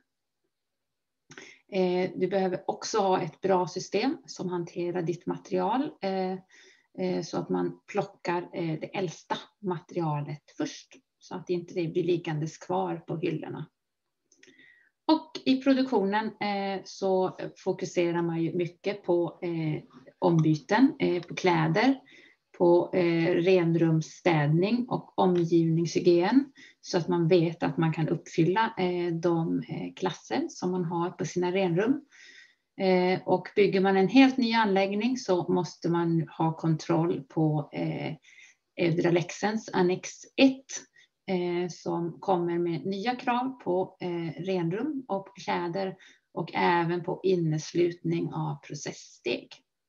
Du behöver också ha ett bra system som hanterar ditt material så att man plockar det äldsta materialet först så att inte det blir liggandes kvar på hyllorna. Och i produktionen så fokuserar man ju mycket på ombyten, på kläder, på renrumsstädning och omgivningshygien så att man vet att man kan uppfylla de klasser som man har på sina renrum. Och bygger man en helt ny anläggning så måste man ha kontroll på Eudralexens annex ett som kommer med nya krav på renrum och kläder och även på inneslutning av processsteg.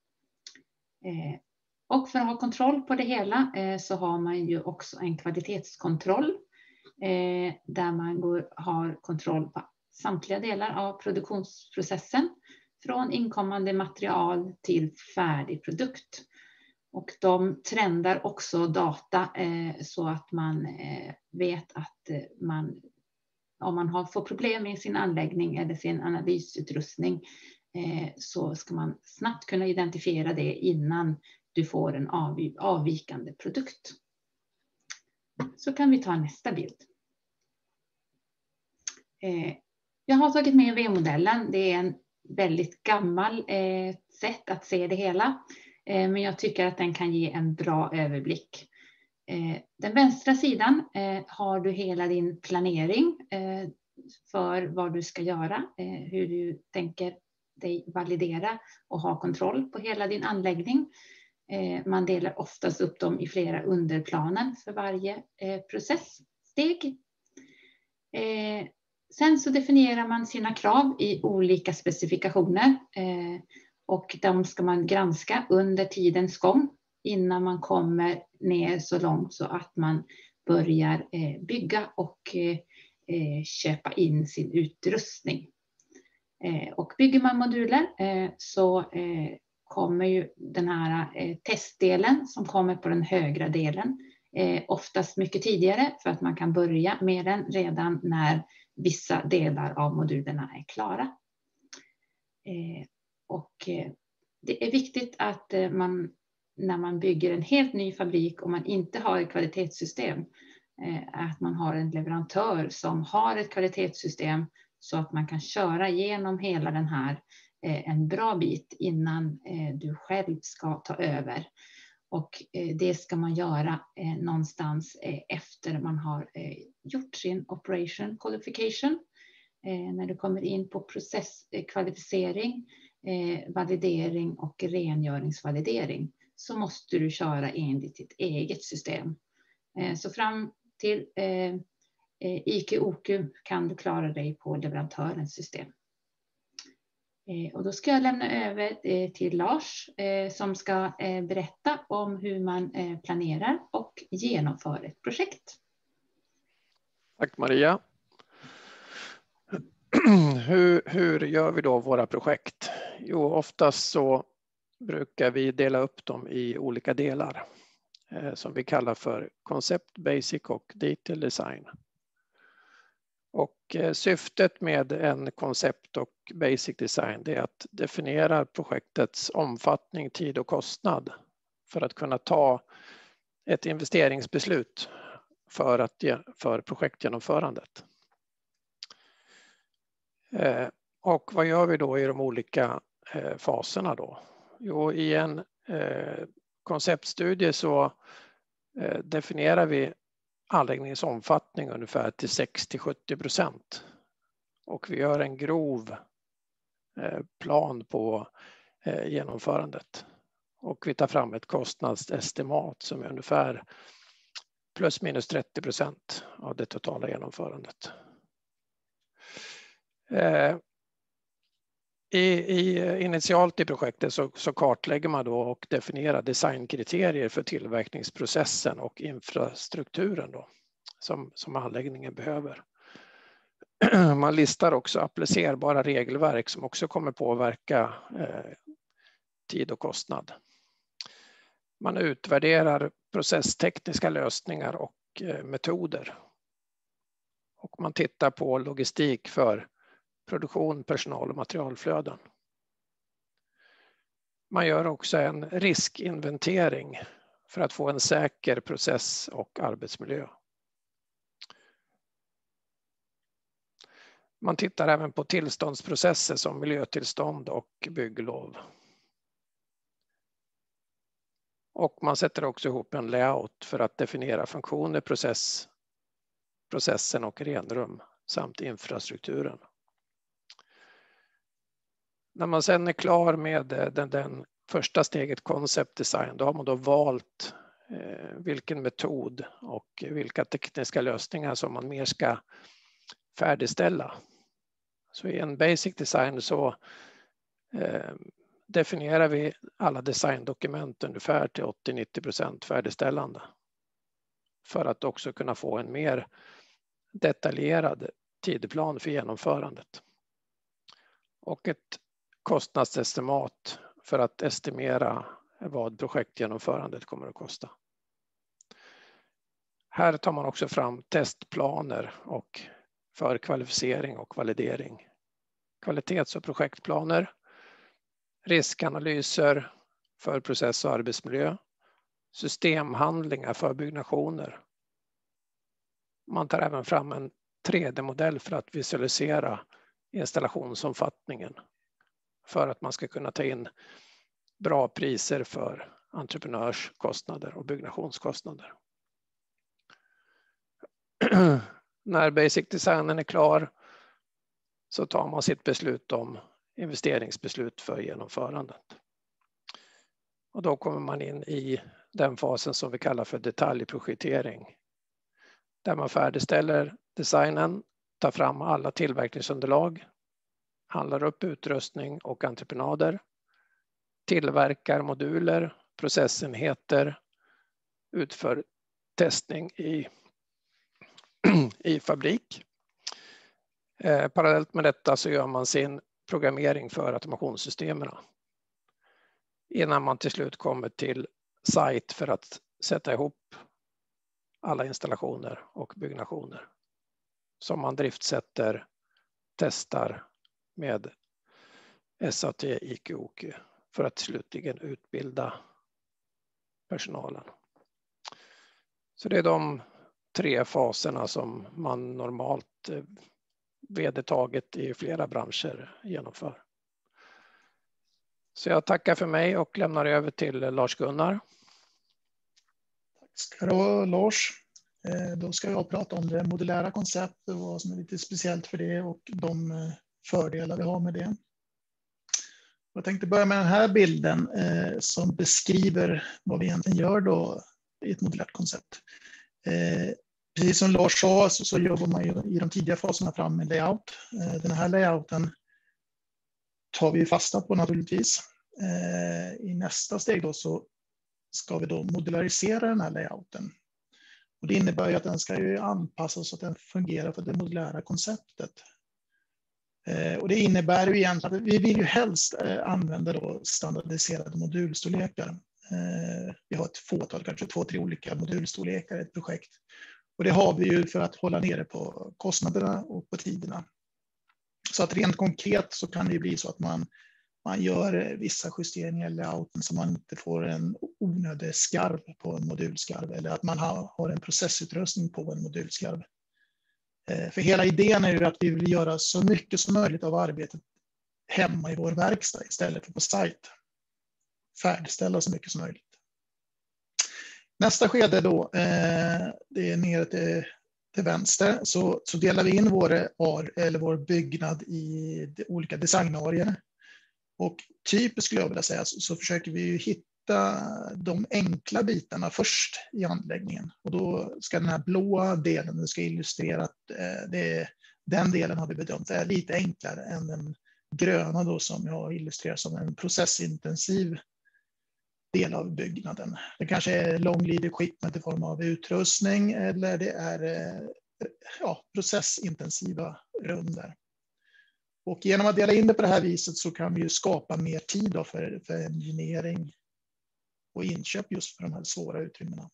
Och för att ha kontroll på det hela så har man ju också en kvalitetskontroll där man går, har kontroll på samtliga delar av produktionsprocessen från inkommande material till färdig produkt. Och de trendar också data så att man vet att man, om man har, får problem med sin anläggning eller sin analysutrustning så ska man snabbt kunna identifiera det innan du får en av, avvikande produkt. Så kan vi ta nästa bild. Jag har tagit med V-modellen. Det är en väldigt gammal sätt att se det hela. Men jag tycker att den kan ge en bra överblick. Den vänstra sidan har du hela din planering för vad du ska göra. Hur du tänker dig validera och ha kontroll på hela din anläggning. Man delar oftast upp dem i flera underplanen för varje processsteg. Sen så definierar man sina krav i olika specifikationer. Och de ska man granska under tidens gång innan man kommer ner så långt så att man börjar bygga och köpa in sin utrustning. Och bygger man moduler så kommer ju den här testdelen som kommer på den högra delen oftast mycket tidigare för att man kan börja med den redan när vissa delar av modulerna är klara. Och det är viktigt att man när man bygger en helt ny fabrik och man inte har ett kvalitetssystem att man har en leverantör som har ett kvalitetssystem så att man kan köra igenom hela den här en bra bit innan du själv ska ta över. Och det ska man göra någonstans efter man har gjort sin operation qualification. eh, när du kommer in på processkvalificering, eh, validering och rengöringsvalidering, så måste du köra enligt ditt eget system. Eh, så fram till eh, I Q O Q kan du klara dig på leverantörens system. Eh, och då ska jag lämna över eh, till Lars eh, som ska eh, berätta om hur man eh, planerar och genomför ett projekt. Tack Maria. Hur, hur gör vi då våra projekt? Jo, oftast så brukar vi dela upp dem i olika delar eh, som vi kallar för Concept, Basic och Detail Design. Och eh, syftet med en koncept och basic design är att definiera projektets omfattning, tid och kostnad för att kunna ta ett investeringsbeslut för, att, för projektgenomförandet. Eh, och vad gör vi då i de olika eh, faserna då? Jo, i en eh, konceptstudie så eh, definierar vi anläggningens omfattning ungefär till sex till sjuttio procent. Och vi gör en grov eh, plan på eh, genomförandet. Och vi tar fram ett kostnadsestimat som är ungefär plus minus trettio procent av det totala genomförandet. Eh, i, i, initialt i projektet så, så kartlägger man då och definierar designkriterier för tillverkningsprocessen och infrastrukturen då, som, som anläggningen behöver. Man listar också applicerbara regelverk som också kommer påverka eh, tid och kostnad. Man utvärderar processtekniska lösningar och eh, metoder. Och man tittar på logistik för produktion, personal och materialflöden. Man gör också en riskinventering för att få en säker process och arbetsmiljö. Man tittar även på tillståndsprocesser som miljötillstånd och bygglov. Och man sätter också ihop en layout för att definiera funktioner, process, processen och renrum samt infrastrukturen. När man sedan är klar med den, den första steget concept design, då har man då valt eh, vilken metod och vilka tekniska lösningar som man mer ska färdigställa. Så i en basic design så eh, definierar vi alla designdokument ungefär till åttio till nittio procent färdigställande. För att också kunna få en mer detaljerad tidplan för genomförandet. Och ett kostnadsestimat för att estimera vad projektgenomförandet kommer att kosta. Här tar man också fram testplaner och för kvalificering och validering. Kvalitets- och projektplaner, riskanalyser för process- och arbetsmiljö, systemhandlingar för byggnationer. Man tar även fram en tre D-modell för att visualisera installationsomfattningen för att man ska kunna ta in bra priser för entreprenörskostnader och byggnationskostnader. När basic designen är klar så tar man sitt beslut om investeringsbeslut för genomförandet. Och då kommer man in i den fasen som vi kallar för detaljprojektering. Där man färdigställer designen, tar fram alla tillverkningsunderlag, handlar upp utrustning och entreprenader, tillverkar moduler, processenheter, utför testning i, i fabrik. Eh, parallellt med detta så gör man sin programmering för automationssystemen innan man till slut kommer till site för att sätta ihop alla installationer och byggnationer som man driftsätter, testar med S A T, I Q O Q för att slutligen utbilda personalen. Så det är de tre faserna som man normalt vedertaget i flera branscher genomför. Så jag tackar för mig och lämnar över till Lars-Gunnar. Tack ska du ha, Lars. Då ska jag prata om det modulära konceptet och vad som är lite speciellt för det och de fördelar vi har med det. Jag tänkte börja med den här bilden eh, som beskriver vad vi egentligen gör då i ett modulärt koncept. Eh, precis som Lars sa så, så jobbar man ju i de tidiga faserna fram med layout. Eh, den här layouten tar vi fasta på naturligtvis. Eh, I nästa steg då så ska vi då modularisera den här layouten. Och det innebär ju att den ska ju anpassas så att den fungerar för det modulära konceptet. Och det innebär ju egentligen att vi vill ju helst använda då standardiserade modulstorlekar. Vi har ett fåtal, kanske två, tre olika modulstorlekar i ett projekt. Och det har vi ju för att hålla nere på kostnaderna och på tiderna. Så att rent konkret så kan det bli så att man, man gör vissa justeringar i layouten så man inte får en onödig skarv på en modulskarv eller att man har, har en processutrustning på en modulskarv. För hela idén är ju att vi vill göra så mycket som möjligt av arbetet hemma i vår verkstad istället för på sajt. Färdigställa så mycket som möjligt. Nästa skede då, det är nere till, till vänster, så, så delar vi in vår, eller vår byggnad i olika designarier. Och typiskt skulle jag vilja säga så, så försöker vi ju hitta de enkla bitarna först i anläggningen. Och då ska den här blåa delen, det ska illustrera att det, den delen har vi bedömt är lite enklare än den gröna då som jag illustrerar som en processintensiv del av byggnaden. Det kanske är long lead equipment i form av utrustning eller det är ja, processintensiva rum där. Och genom att dela in det på det här viset så kan vi ju skapa mer tid då för, för engineering och inköp just för de här svåra utrymmena.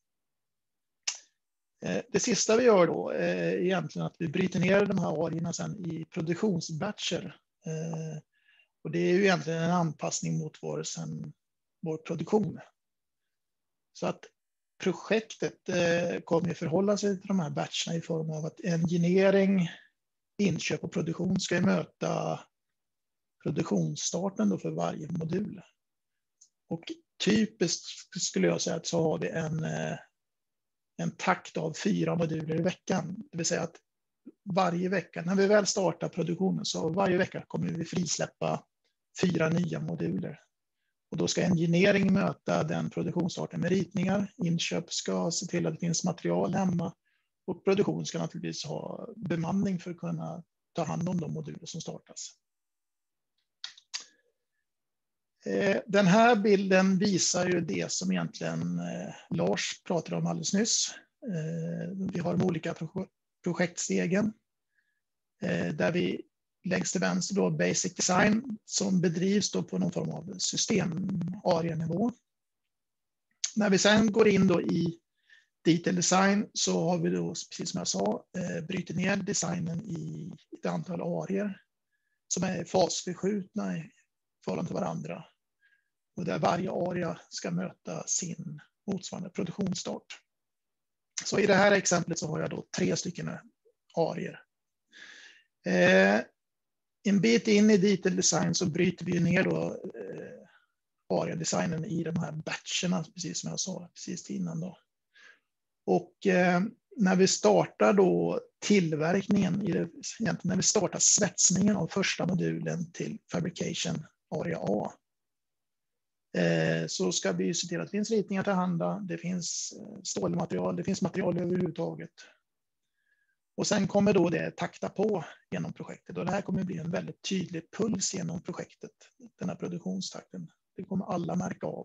Det sista vi gör då är egentligen att vi bryter ner de här arierna sen i produktionsbatcher. Och det är ju egentligen en anpassning mot vår, sen, vår produktion. Så att projektet kommer att förhålla sig till de här batcherna i form av att engineering, inköp och produktion ska möta produktionsstarten då för varje modul. Och typiskt skulle jag säga att så har vi en, en takt av fyra moduler i veckan. Det vill säga att varje vecka, när vi väl startar produktionen, så varje vecka kommer vi frisläppa fyra nya moduler. Och då ska engineering möta den produktionsstarten med ritningar. Inköp ska se till att det finns material hemma. Och produktion ska naturligtvis ha bemanning för att kunna ta hand om de moduler som startas. Den här bilden visar ju det som egentligen Lars pratade om alldeles nyss. Vi har de olika projektstegen. Där vi längst till vänster då basic design som bedrivs då på någon form av system-area-nivå. När vi sen går in då i detail design så har vi då, precis som jag sa, bryter ner designen i ett antal arier som är fasförskjutna i förhållande till varandra. Och där varje area ska möta sin motsvarande produktionsstart. Så i det här exemplet så har jag då tre stycken arier. Eh, en bit in i detail design så bryter vi ner då eh, aria-designen i de här batcherna, precis som jag sa precis innan då. Och eh, när vi startar då tillverkningen, i det, egentligen när vi startar svetsningen av första modulen till fabrication area A, eh, så ska vi se till att det finns ritningar till handa, det finns stålmaterial, det finns material överhuvudtaget. Och sen kommer då det takta på genom projektet och det här kommer bli en väldigt tydlig puls genom projektet, den här produktionstakten. Det kommer alla märka av.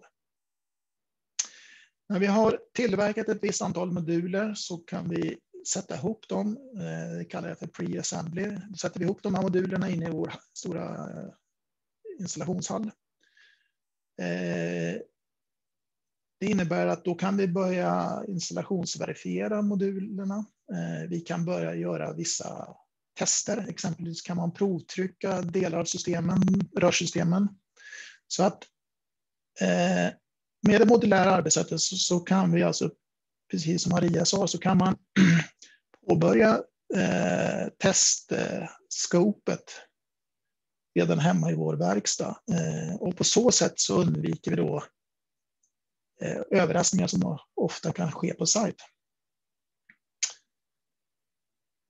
När vi har tillverkat ett visst antal moduler så kan vi sätta ihop dem, vi kallar det för pre-assembly. Då sätter vi ihop de här modulerna inne i vår stora installationshall. Det innebär att då kan vi börja installationsverifiera modulerna. Vi kan börja göra vissa tester, exempelvis kan man provtrycka delar av systemen, rörsystemen. Så att med det modulära arbetssättet så, så kan vi alltså, precis som Maria sa, så kan man påbörja eh, testskopet redan hemma i vår verkstad. Eh, och på så sätt så undviker vi då eh, överraskningar som ofta kan ske på sajt.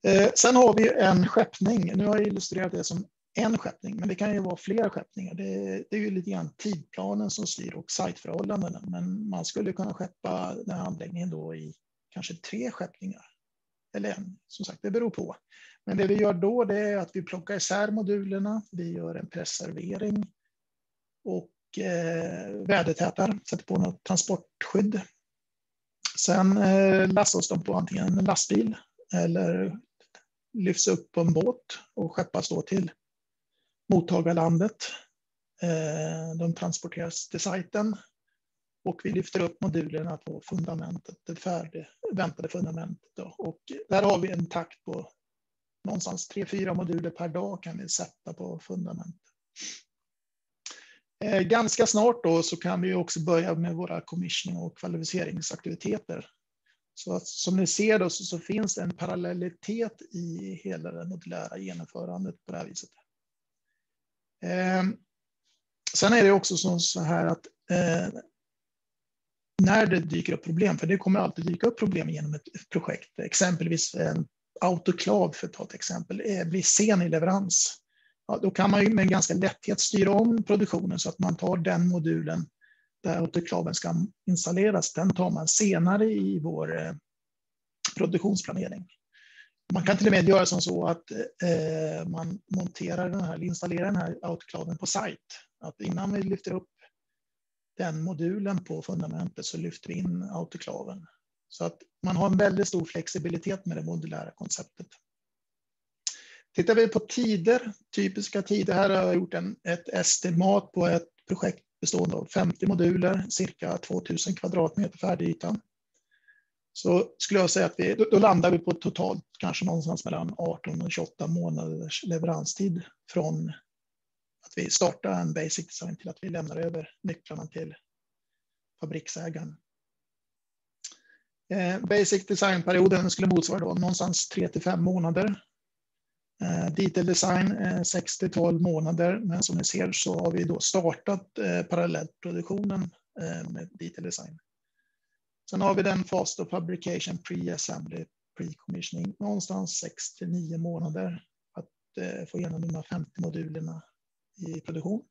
Eh, sen har vi en skeppning. Nu har jag illustrerat det som en skeppning, men det kan ju vara flera skeppningar. Det, det är ju lite grann tidplanen som styr och sajtförhållandena, men man skulle kunna skeppa den här anläggningen då i kanske tre skeppningar. Eller en, som sagt, det beror på. Men det vi gör då, det är att vi plockar isär modulerna, vi gör en preservering och eh, vädertätar, sätter på något transportskydd. Sen eh, lastas de på antingen en lastbil eller lyfts upp på en båt och skeppas då till mottagarlandet. Eh, de transporteras till sajten och vi lyfter upp modulerna på fundamentet, det färdigväntade fundamentet. Då. Och där har vi en takt på någonstans tre fyra moduler per dag kan vi sätta på fundamentet. Eh, ganska snart då så kan vi också börja med våra commissioning och kvalificeringsaktiviteter. Så att, som ni ser då så, så finns det en parallellitet i hela det modulära genomförandet på det här viset. Eh, sen är det också så, så här att eh, när det dyker upp problem, för det kommer alltid dyka upp problem genom ett projekt, exempelvis en autoklav för att ta ett exempel, blir sen i leverans. Ja, då kan man ju med ganska lätthet styra om produktionen så att man tar den modulen där autoklaven ska installeras, den tar man senare i vår eh, produktionsplanering. Man kan till och med göra som så att eh, man monterar den här, installerar den här autoklaven på sajt. Att innan vi lyfter upp den modulen på fundamentet så lyfter vi in autoklaven. Så att man har en väldigt stor flexibilitet med det modulära konceptet. Tittar vi på tider, typiska tider, här har jag gjort en, ett estimat på ett projekt bestående av femtio moduler, cirka tvåtusen kvadratmeter färdigyta. Så skulle jag säga att vi, då, då landar vi på totalt kanske någonstans mellan arton och tjugoåtta månaders leveranstid från att vi startar en basic design till att vi lämnar över nycklarna till fabriksägaren. Eh, basic design-perioden skulle motsvara då någonstans tre till fem månader. Eh, detail design eh, sex till tolv månader, men som ni ser så har vi då startat eh, parallellt produktionen eh, med detail design. Sen har vi den fast of fabrication, pre-assembly, pre-commissioning, någonstans sex till nio månader att eh, få igenom de här femtio modulerna i produktion.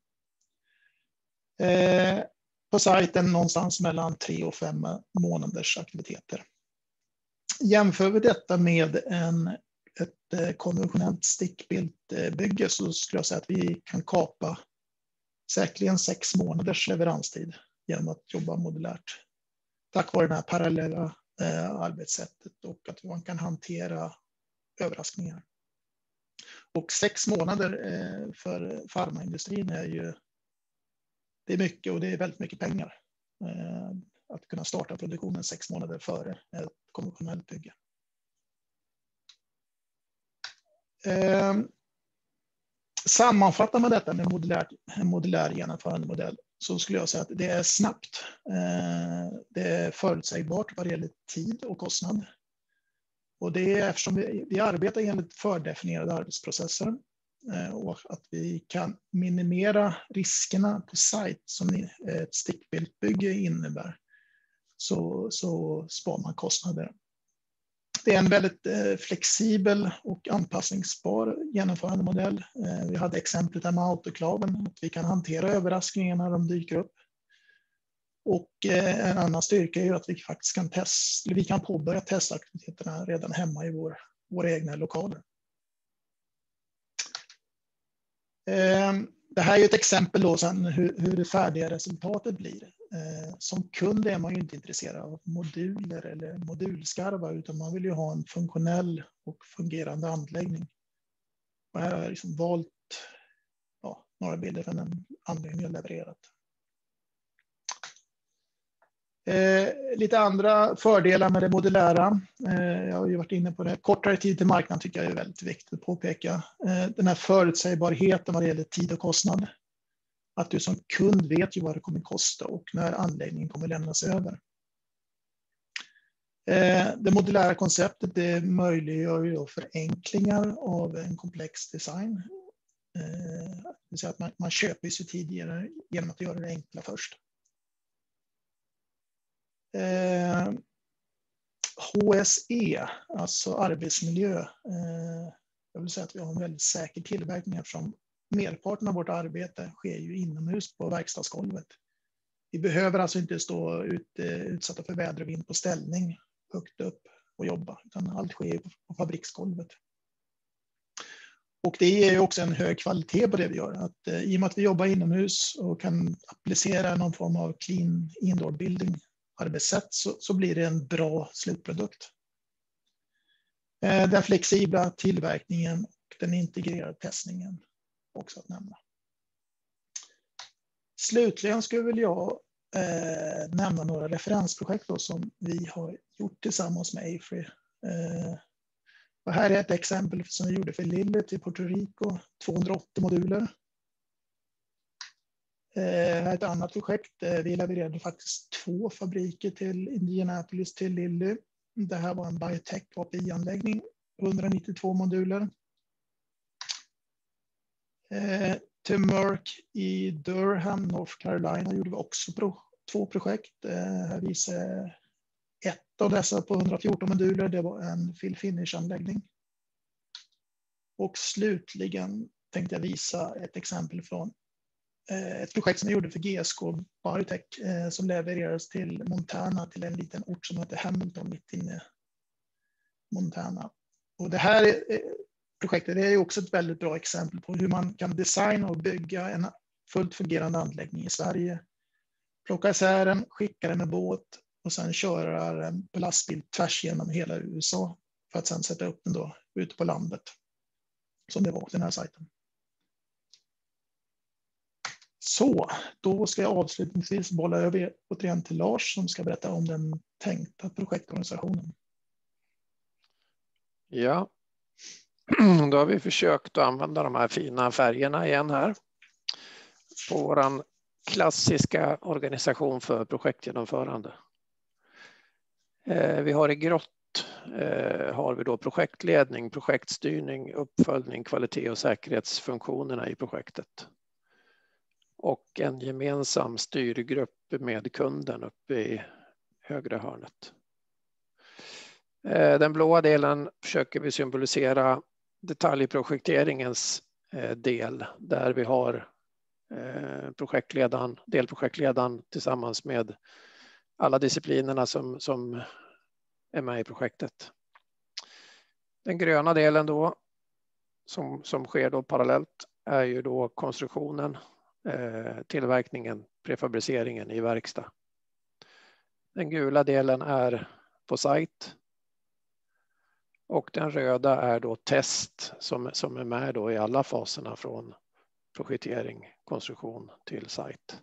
Eh, på sajten någonstans mellan tre och fem månaders aktiviteter. Jämför vi detta med en, ett eh, konventionellt stickbildbygge så skulle jag säga att vi kan kapa säkerligen sex månaders leveranstid genom att jobba modulärt. Tack vare det här parallella eh, arbetssättet och att man kan hantera överraskningar. Och sex månader eh, för farmaindustrin är ju det är mycket och det är väldigt mycket pengar. Eh, att kunna starta produktionen sex månader före ett konventionellt bygge. Eh, sammanfattar man detta med modulär, modulär genomförandemodell så skulle jag säga att det är snabbt. Eh, det är förutsägbart vad det gäller tid och kostnad. Och det är eftersom vi, vi arbetar enligt fördefinierade arbetsprocesser eh, och att vi kan minimera riskerna på sajt som ett stickbildbygge innebär så, så spar man kostnader. Det är en väldigt eh, flexibel och anpassningsbar genomförandemodell. Eh, vi hade exemplet med autoklaven, att vi kan hantera överraskningar när de dyker upp. Och eh, en annan styrka är ju att vi faktiskt kan, test, vi kan påbörja testaktiviteterna redan hemma i vår, våra egna lokaler. Eh, det här är ett exempel då sen hur, hur det färdiga resultatet blir. Eh, som kund är man ju inte intresserad av moduler eller modulskarvar utan man vill ju ha en funktionell och fungerande anläggning. Och här har jag liksom valt ja, några bilder från den anläggning jag levererat. Eh, lite andra fördelar med det modulära. Eh, jag har ju varit inne på det. Kortare tid till marknaden tycker jag är väldigt viktigt att påpeka. Eh, den här förutsägbarheten vad det gäller tid och kostnad. Att du som kund vet ju vad det kommer kosta och när anläggningen kommer lämnas över. Eh, det modulära konceptet det möjliggör ju då förenklingar av en komplex design. Eh, det vill säga att man, man köper sig tid genom att göra det enkla först. Eh, H S E, alltså arbetsmiljö. Eh, jag vill säga att vi har en väldigt säker tillverkning eftersom merparten av vårt arbete sker ju inomhus på verkstadsgolvet. Vi behöver alltså inte stå ut, utsatta för väder och vind på ställning högt upp och jobba, utan allt sker på fabriksgolvet. Och det är också en hög kvalitet på det vi gör. Att, eh, I och med att vi jobbar inomhus och kan applicera någon form av clean indoor building arbetssätt så, så blir det en bra slutprodukt. Eh, den flexibla tillverkningen och den integrerade testningen också att nämna. Slutligen skulle väl jag eh, nämna några referensprojekt då, som vi har gjort tillsammans med A-Free. Eh, och här är ett exempel som vi gjorde för Lillet i Puerto Rico, tvåhundraåttio moduler. Eh, här är ett annat projekt. Eh, vi levererade faktiskt två fabriker till Indianapolis till Lilly. Det här var en biotech A P I-anläggning, hundranittiotvå moduler. Eh, till Merck i Durham, North Carolina gjorde vi också pro, två projekt. Eh, här visar ett av dessa på hundrafjorton moduler. Det var en fill finish-anläggning. Och slutligen tänkte jag visa ett exempel från eh, ett projekt som jag gjorde för G S K Biotech eh, som levererades till Montana, till en liten ort som heter Hamilton mitt inne i Montana. Och det här är, projektet är också ett väldigt bra exempel på hur man kan designa och bygga en fullt fungerande anläggning i Sverige. Plocka isär den, skicka den med båt och sen köra den på lastbil tvärs genom hela U S A för att sen sätta upp den då ute på landet. Som det var på den här sajten. Så, då ska jag avslutningsvis bolla över återigen till Lars som ska berätta om den tänkta projektorganisationen. Ja, då har vi försökt att använda de här fina färgerna igen här på våran klassiska organisation för projektgenomförande. Vi har i grått har vi då projektledning, projektstyrning, uppföljning, kvalitet och säkerhetsfunktionerna i projektet. Och en gemensam styrgrupp med kunden uppe i högra hörnet. Den blåa delen försöker vi symbolisera detaljprojekteringens del där vi har projektledaren, delprojektledaren tillsammans med alla disciplinerna som, som är med i projektet. Den gröna delen då som, som sker då parallellt är ju då konstruktionen, eh, tillverkningen, prefabriceringen i verkstad. Den gula delen är på site. Och den röda är då test som, som är med då i alla faserna från projektering, konstruktion till site.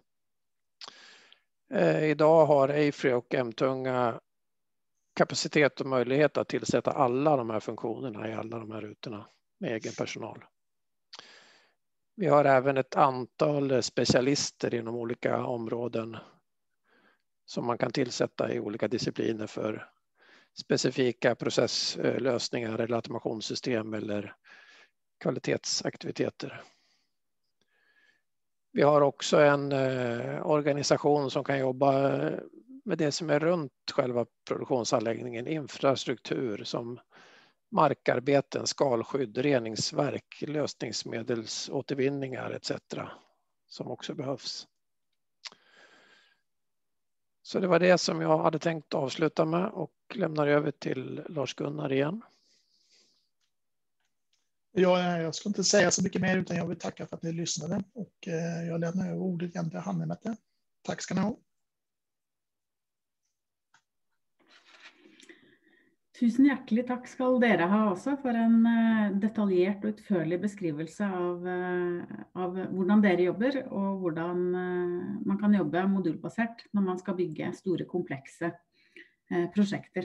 Eh, idag har A-Free och M-tunga kapacitet och möjlighet att tillsätta alla de här funktionerna i alla de här rutorna med egen personal. Vi har även ett antal specialister inom olika områden som man kan tillsätta i olika discipliner för specifika processlösningar eller automationssystem eller kvalitetsaktiviteter. Vi har också en eh, organisation som kan jobba med det som är runt själva produktionsanläggningen, infrastruktur som markarbeten, skalskydd, reningsverk, lösningsmedelsåtervinningar et cetera som också behövs. Så det var det som jag hade tänkt avsluta med och lämnar över till Lars-Gunnar igen. Ja, jag ska inte säga så mycket mer utan jag vill tacka för att ni lyssnade och jag lämnar över ordet igen till Hanne-Mette. Tack ska ni ha. Tusen hjertelig takk skal dere ha også for en detaljert og utførlig beskrivelse av, av hvordan dere jobber og hvordan man kan jobbe modulbasert når man skal bygge store, komplekse prosjekter.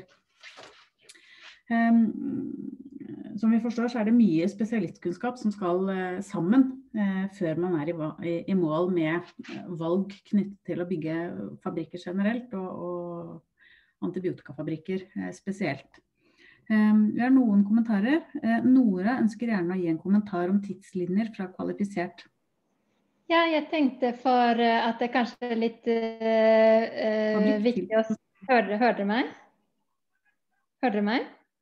Som vi forstår så er det mye spesialistkunnskap som skal sammen før man er i, i mål med valg knyttet til å bygge fabrikker generelt og, og antibiotikafabrikker spesielt. Vi har noen kommentarer. Nora ønsker gjerne å gi en kommentar om tidslinjer fra kvalifisert. Ja, jeg tenkte for at det kanskje er litt uh, viktig å høre, høre meg. Hørte dere meg?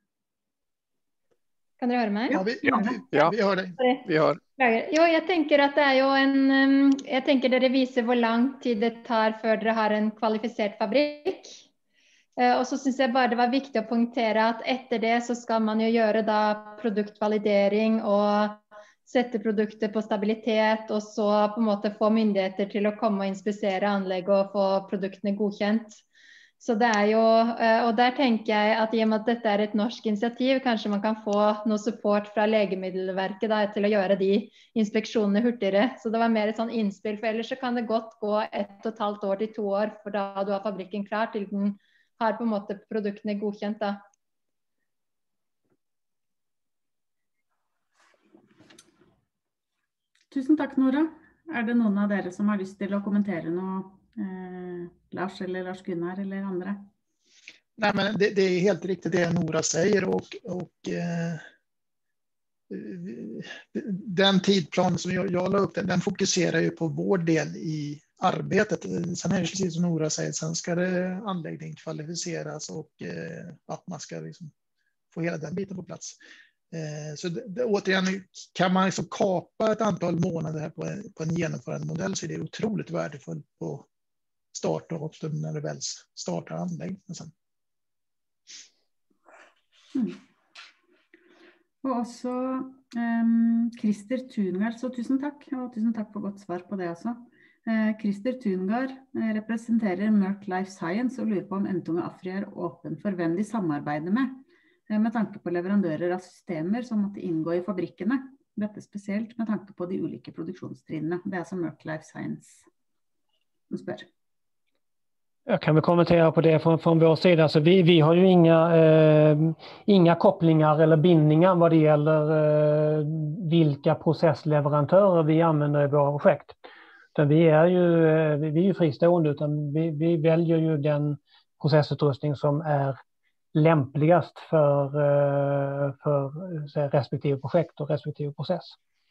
Kan dere høre meg? Ja, vi, Ja. vi, Ja. vi hör dig. Vi har Jo, jeg tenker at det er jo en um, Jeg tenker dere viser hvor lang tid det tar før dere har en kvalifisert fabrikk. Eh, og så synes jeg bare det var viktig å poengtere at etter det så skal man jo gjøre da produktvalidering og sette produktet på stabilitet, og så på en måte få myndigheter til å komme og inspisere anlegg og få produktene godkjent. Så det er jo, eh, og der tenker jeg at i og med at dette er et norsk initiativ, kanskje man kan få noe support fra Legemiddelverket da, til å gjøre de inspeksjonene hurtigere. Så det var mer et sånn innspill, for ellers så kan det godt gå ett og et halvt år til to år, for da du har fabrikken klar til den har på en måte produktene godkjent da. Tusen takk, Nora. Er det noen av dere som har lyst til å kommentere noe? Eh, Lars eller Lars Gunnar eller andra? Nej, men det, det är helt riktigt det Nora säger, och, och eh, den tidplan som jag, jag la upp, den, den fokuserar ju på vår del i arbetet. Sen är det precis som Nora säger, sen ska det anläggning kvalificeras och eh, att man ska liksom få hela den biten på plats. Eh, så det, det, återigen, kan man liksom kapa ett antal månader här på en, på en genomförande modell, så är det otroligt värdefullt på start och när det väl startar anläggningen sen. Mm. Og også um, Christer Thungard, så tusen takk, og tusen takk for godt svar på det også. Uh, Christer Thungard uh, representerer Merck Life Science og lurer på om Entunge Afri er åpen for hvem de samarbeider med, uh, med tanke på leverandører av systemer som måtte inngå i fabrikkene. Dette spesielt med tanke på de ulike produksjonstrinnene. Det er altså Merck Life Science som spør. Jag kan väl kommentera på det från, från vår sida. Alltså vi, vi har ju inga, eh, inga kopplingar eller bindningar vad det gäller eh, vilka processleverantörer vi använder i våra projekt. Utan vi är ju, eh, vi är ju fristående, utan vi, vi väljer ju den processutrustning som är lämpligast för, eh, för så respektive projekt och respektive process.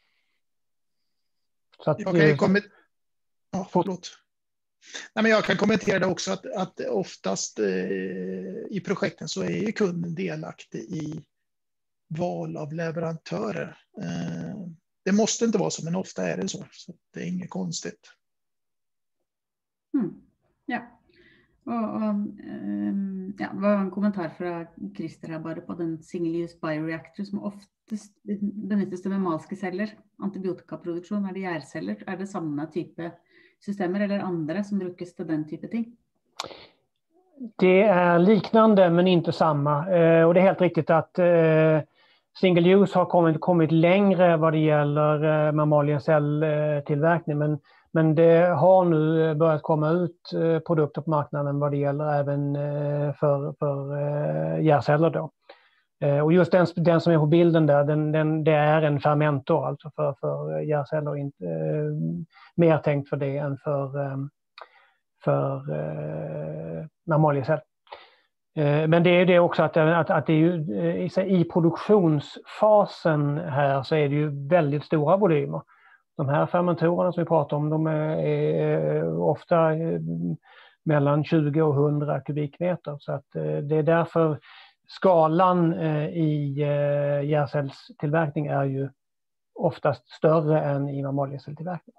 Så att, jag kan ju komma... Ja, förlåt. Nej, men jag kan kommentera det också att, att oftast eh, i projekten så är ju kunden delaktig i val av leverantörer. Eh, det måste inte vara så, men ofta är det så. Så det är inget konstigt. Mm. Ja. Og, og um, ja, det var en kommentar fra Christer her bare på den single-use bioreactor som oftest benyttes til mammaliske celler. Antibiotikaproduksjon, er det gjærceller? Er det samme type systemer eller andra som brukes till den typen av ting? Det är liknande men inte samma. Eh, och det är helt riktigt att eh, single use har kommit, kommit längre vad det gäller eh, mammaliecelltillverkning, men, men det har nu börjat komma ut eh, produkter på marknaden vad det gäller även eh, för, för eh, hjärtceller då. Eh, och just den, den som är på bilden där, den, den, det är en fermentor alltså för, för hjärtceller, inte eh, mer tänkt för det än för, eh, för eh, mammaliecell. Eh, men det är det också att, att, att det är ju, eh, i produktionsfasen här så är det ju väldigt stora volymer. De här fermentorerna som vi pratar om, de är, är ofta eh, mellan tjugo och hundra kubikmeter, så att eh, det är därför skalan eh, i eh, hjärtcellstillverkning är ju oftast större än i mammaliecelltillverkning.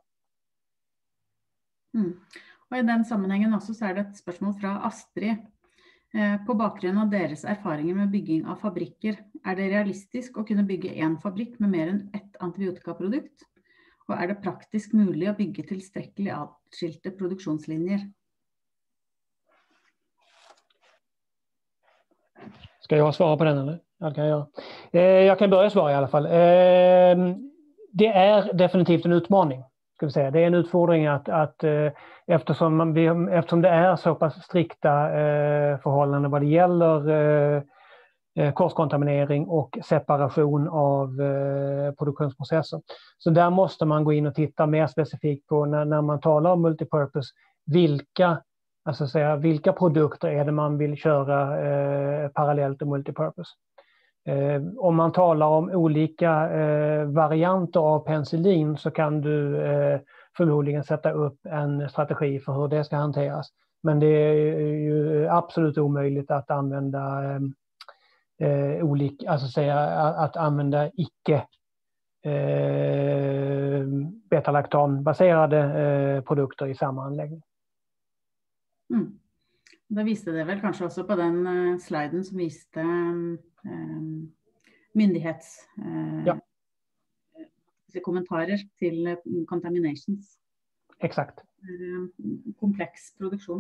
Mm. Og i den sammenhengen også så er det et spørsmål fra Astrid. Eh, på bakgrunn av deres erfaringer med bygging av fabrikker, er det realistisk å kunne bygge en fabrikk med mer enn ett antibiotikaprodukt? Og er det praktisk mulig å bygge tilstrekkelig atskilte produksjonslinjer? Ska jag svara på den eller? Jag kan, göra. Eh, jag kan börja svara i alla fall. Eh, det är definitivt en utmaning. Ska vi säga. Det är en utfordring att, att eh, eftersom, man, vi, eftersom det är så pass strikta eh, förhållanden vad det gäller eh, korskontaminering och separation av eh, produktionsprocesser. Så där måste man gå in och titta mer specifikt på när, när man talar om multipurpose, vilka Alltså säga, vilka produkter är det man vill köra eh, parallellt och multipurpose. Eh, om man talar om olika eh, varianter av penicillin så kan du eh, förmodligen sätta upp en strategi för hur det ska hanteras. Men det är ju absolut omöjligt att använda eh, olika, alltså säga att, att använda icke eh, betalaktanbaserade eh, produkter i samma anläggning. Mm. Da viste det vel kanskje også på den uh, sliden som viste um, myndighets uh, ja. kommentarer til uh, contaminations. Exakt. Uh, kompleks produksjon.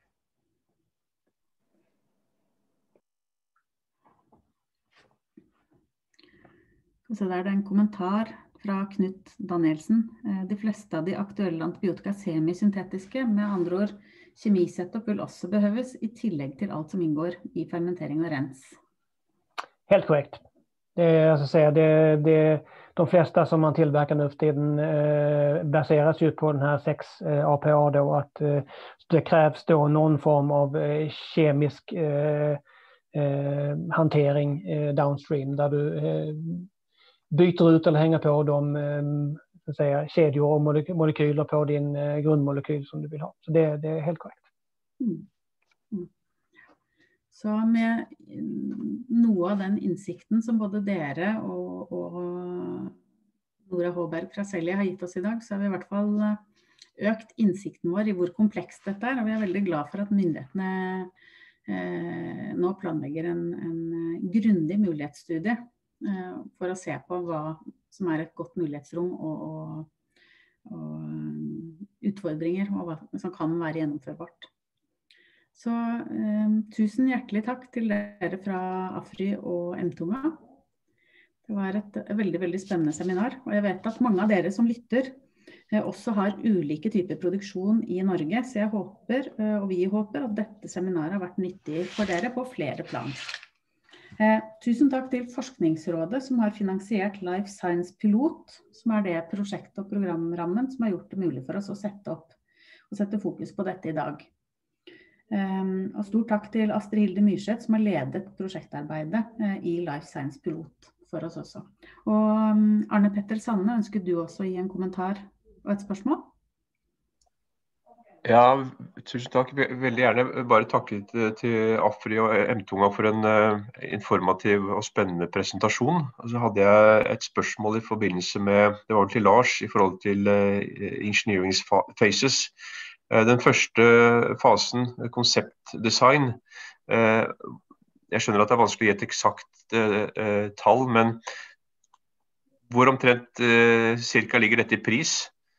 Så der er det en kommentar fra Knut Danielsen. Uh, de fleste av de aktuelle antibiotika er semisyntetiske, med andre ord kjemisetup vil også behøves i tillegg til alt som inngår i fermentering og rens. Helt korrekt. Det, alltså säga, det, det, de flesta som man tillverkar nu för tiden eh, baseras ju på den här sex eh, A P A då, att eh, det krävs då någon form av eh, kemisk eh, eh, hantering eh, downstream där du eh, byter ut eller hänger på de eh, så att säga, kedjor och moleky- molekyler på din eh, grundmolekyl som du vill ha. Så det, det är helt korrekt. Mm. Mm. Så med noe av den innsikten som både dere og, og Nora Håberg fra Selje har gitt oss i dag, så har vi i hvert fall økt innsikten vår i hvor komplekst dette er, og vi er veldig glad for at myndighetene eh, nå planlegger en, en grundig mulighetsstudie eh, for å se på hva som er et godt mulighetsrom og, og, og utfordringer, og hva som kan være gjennomførbart. Så eh, tusen hjertelig takk til dere fra AFRY og M-tunga. Det var et veldig, veldig spennende seminar, og jeg vet at mange av dere som lytter eh, også har ulike typer produksjon i Norge, så jeg håper, eh, og vi håper, at dette seminaret har vært nyttig for dere på flere plan. Eh, tusen takk til Forskningsrådet som har finansiert Life Science Pilot, som er det prosjekt- og programrammen som har gjort det mulig for oss å sette opp og sette fokus på dette i dag. Um, og stor takk til Astrid Hilde Myrseth som har ledet prosjektarbeidet uh, i Life Science Pilot for oss også. Og um, Arne Petter Sanne, ønsker du også å gi en kommentar og et spørsmål? Ja, tusen takk. Veldig gjerne bare takke til, til AFRY og M-tunga for en uh, informativ og spennende presentasjon. Og så hadde jeg et spørsmål i forbindelse med, det var til Lars, i forhold til uh, engineering phases. Den første fasen, konseptdesign, jeg skjønner at det er vanskelig å gi et eksakt tall, men hvor omtrent cirka ligger dette i pris?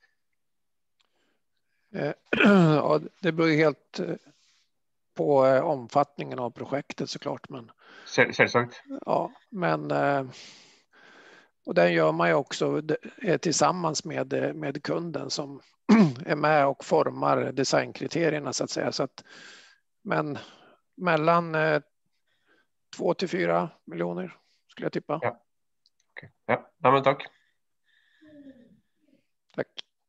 Ja, det beror helt på omfattningen av projektet såklart. Men, Sel- selvsagt. Ja, men och den gör man ju också tillsammans med, med kunden som är med och formar designkriterierna så att säga. Så att, men mellan eh, två till fyra miljoner skulle jag tippa. Ja, okay. Ja. Ja, men tack. Tack.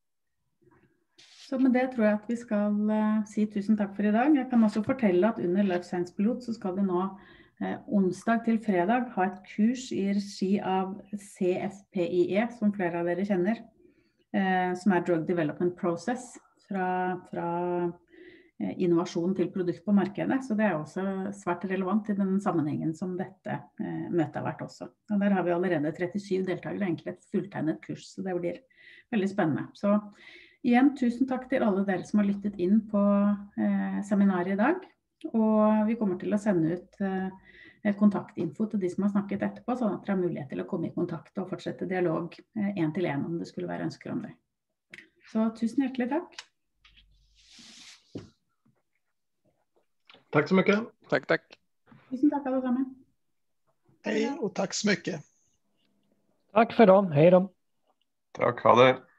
Så med det tror jeg at vi skal uh, si tusen takk for i dag. Jeg kan også fortelle at under Life Science Pilot så skal vi nå uh, onsdag til fredag ha et kurs i regi av C F P I E, som flere av dere kjenner, uh, som er Drug Development Process, fra, fra uh, innovasjon til produkt på markedet. Så det er også svært relevant i den sammenhengen som dette uh, møtet har vært også. Og der har vi allerede trettisju deltakere, egentlig et fulltegnet kurs, så det blir veldig spennende. Så igjen, tusen takk til alle dere som har lyttet inn på eh, seminaret i dag, og vi kommer til å sende ut eh, kontaktinfo til de som har snakket etterpå, sånn at dere har mulighet til å komme i kontakt og fortsette dialog eh, en til en om det skulle være ønsker om det. Så tusen hjertelig takk. Tack så mycket. Tack, tack. Tusen takk alle sammen. Hej och tack så mycket. Tack för dem. Hej då. Tack, ha det.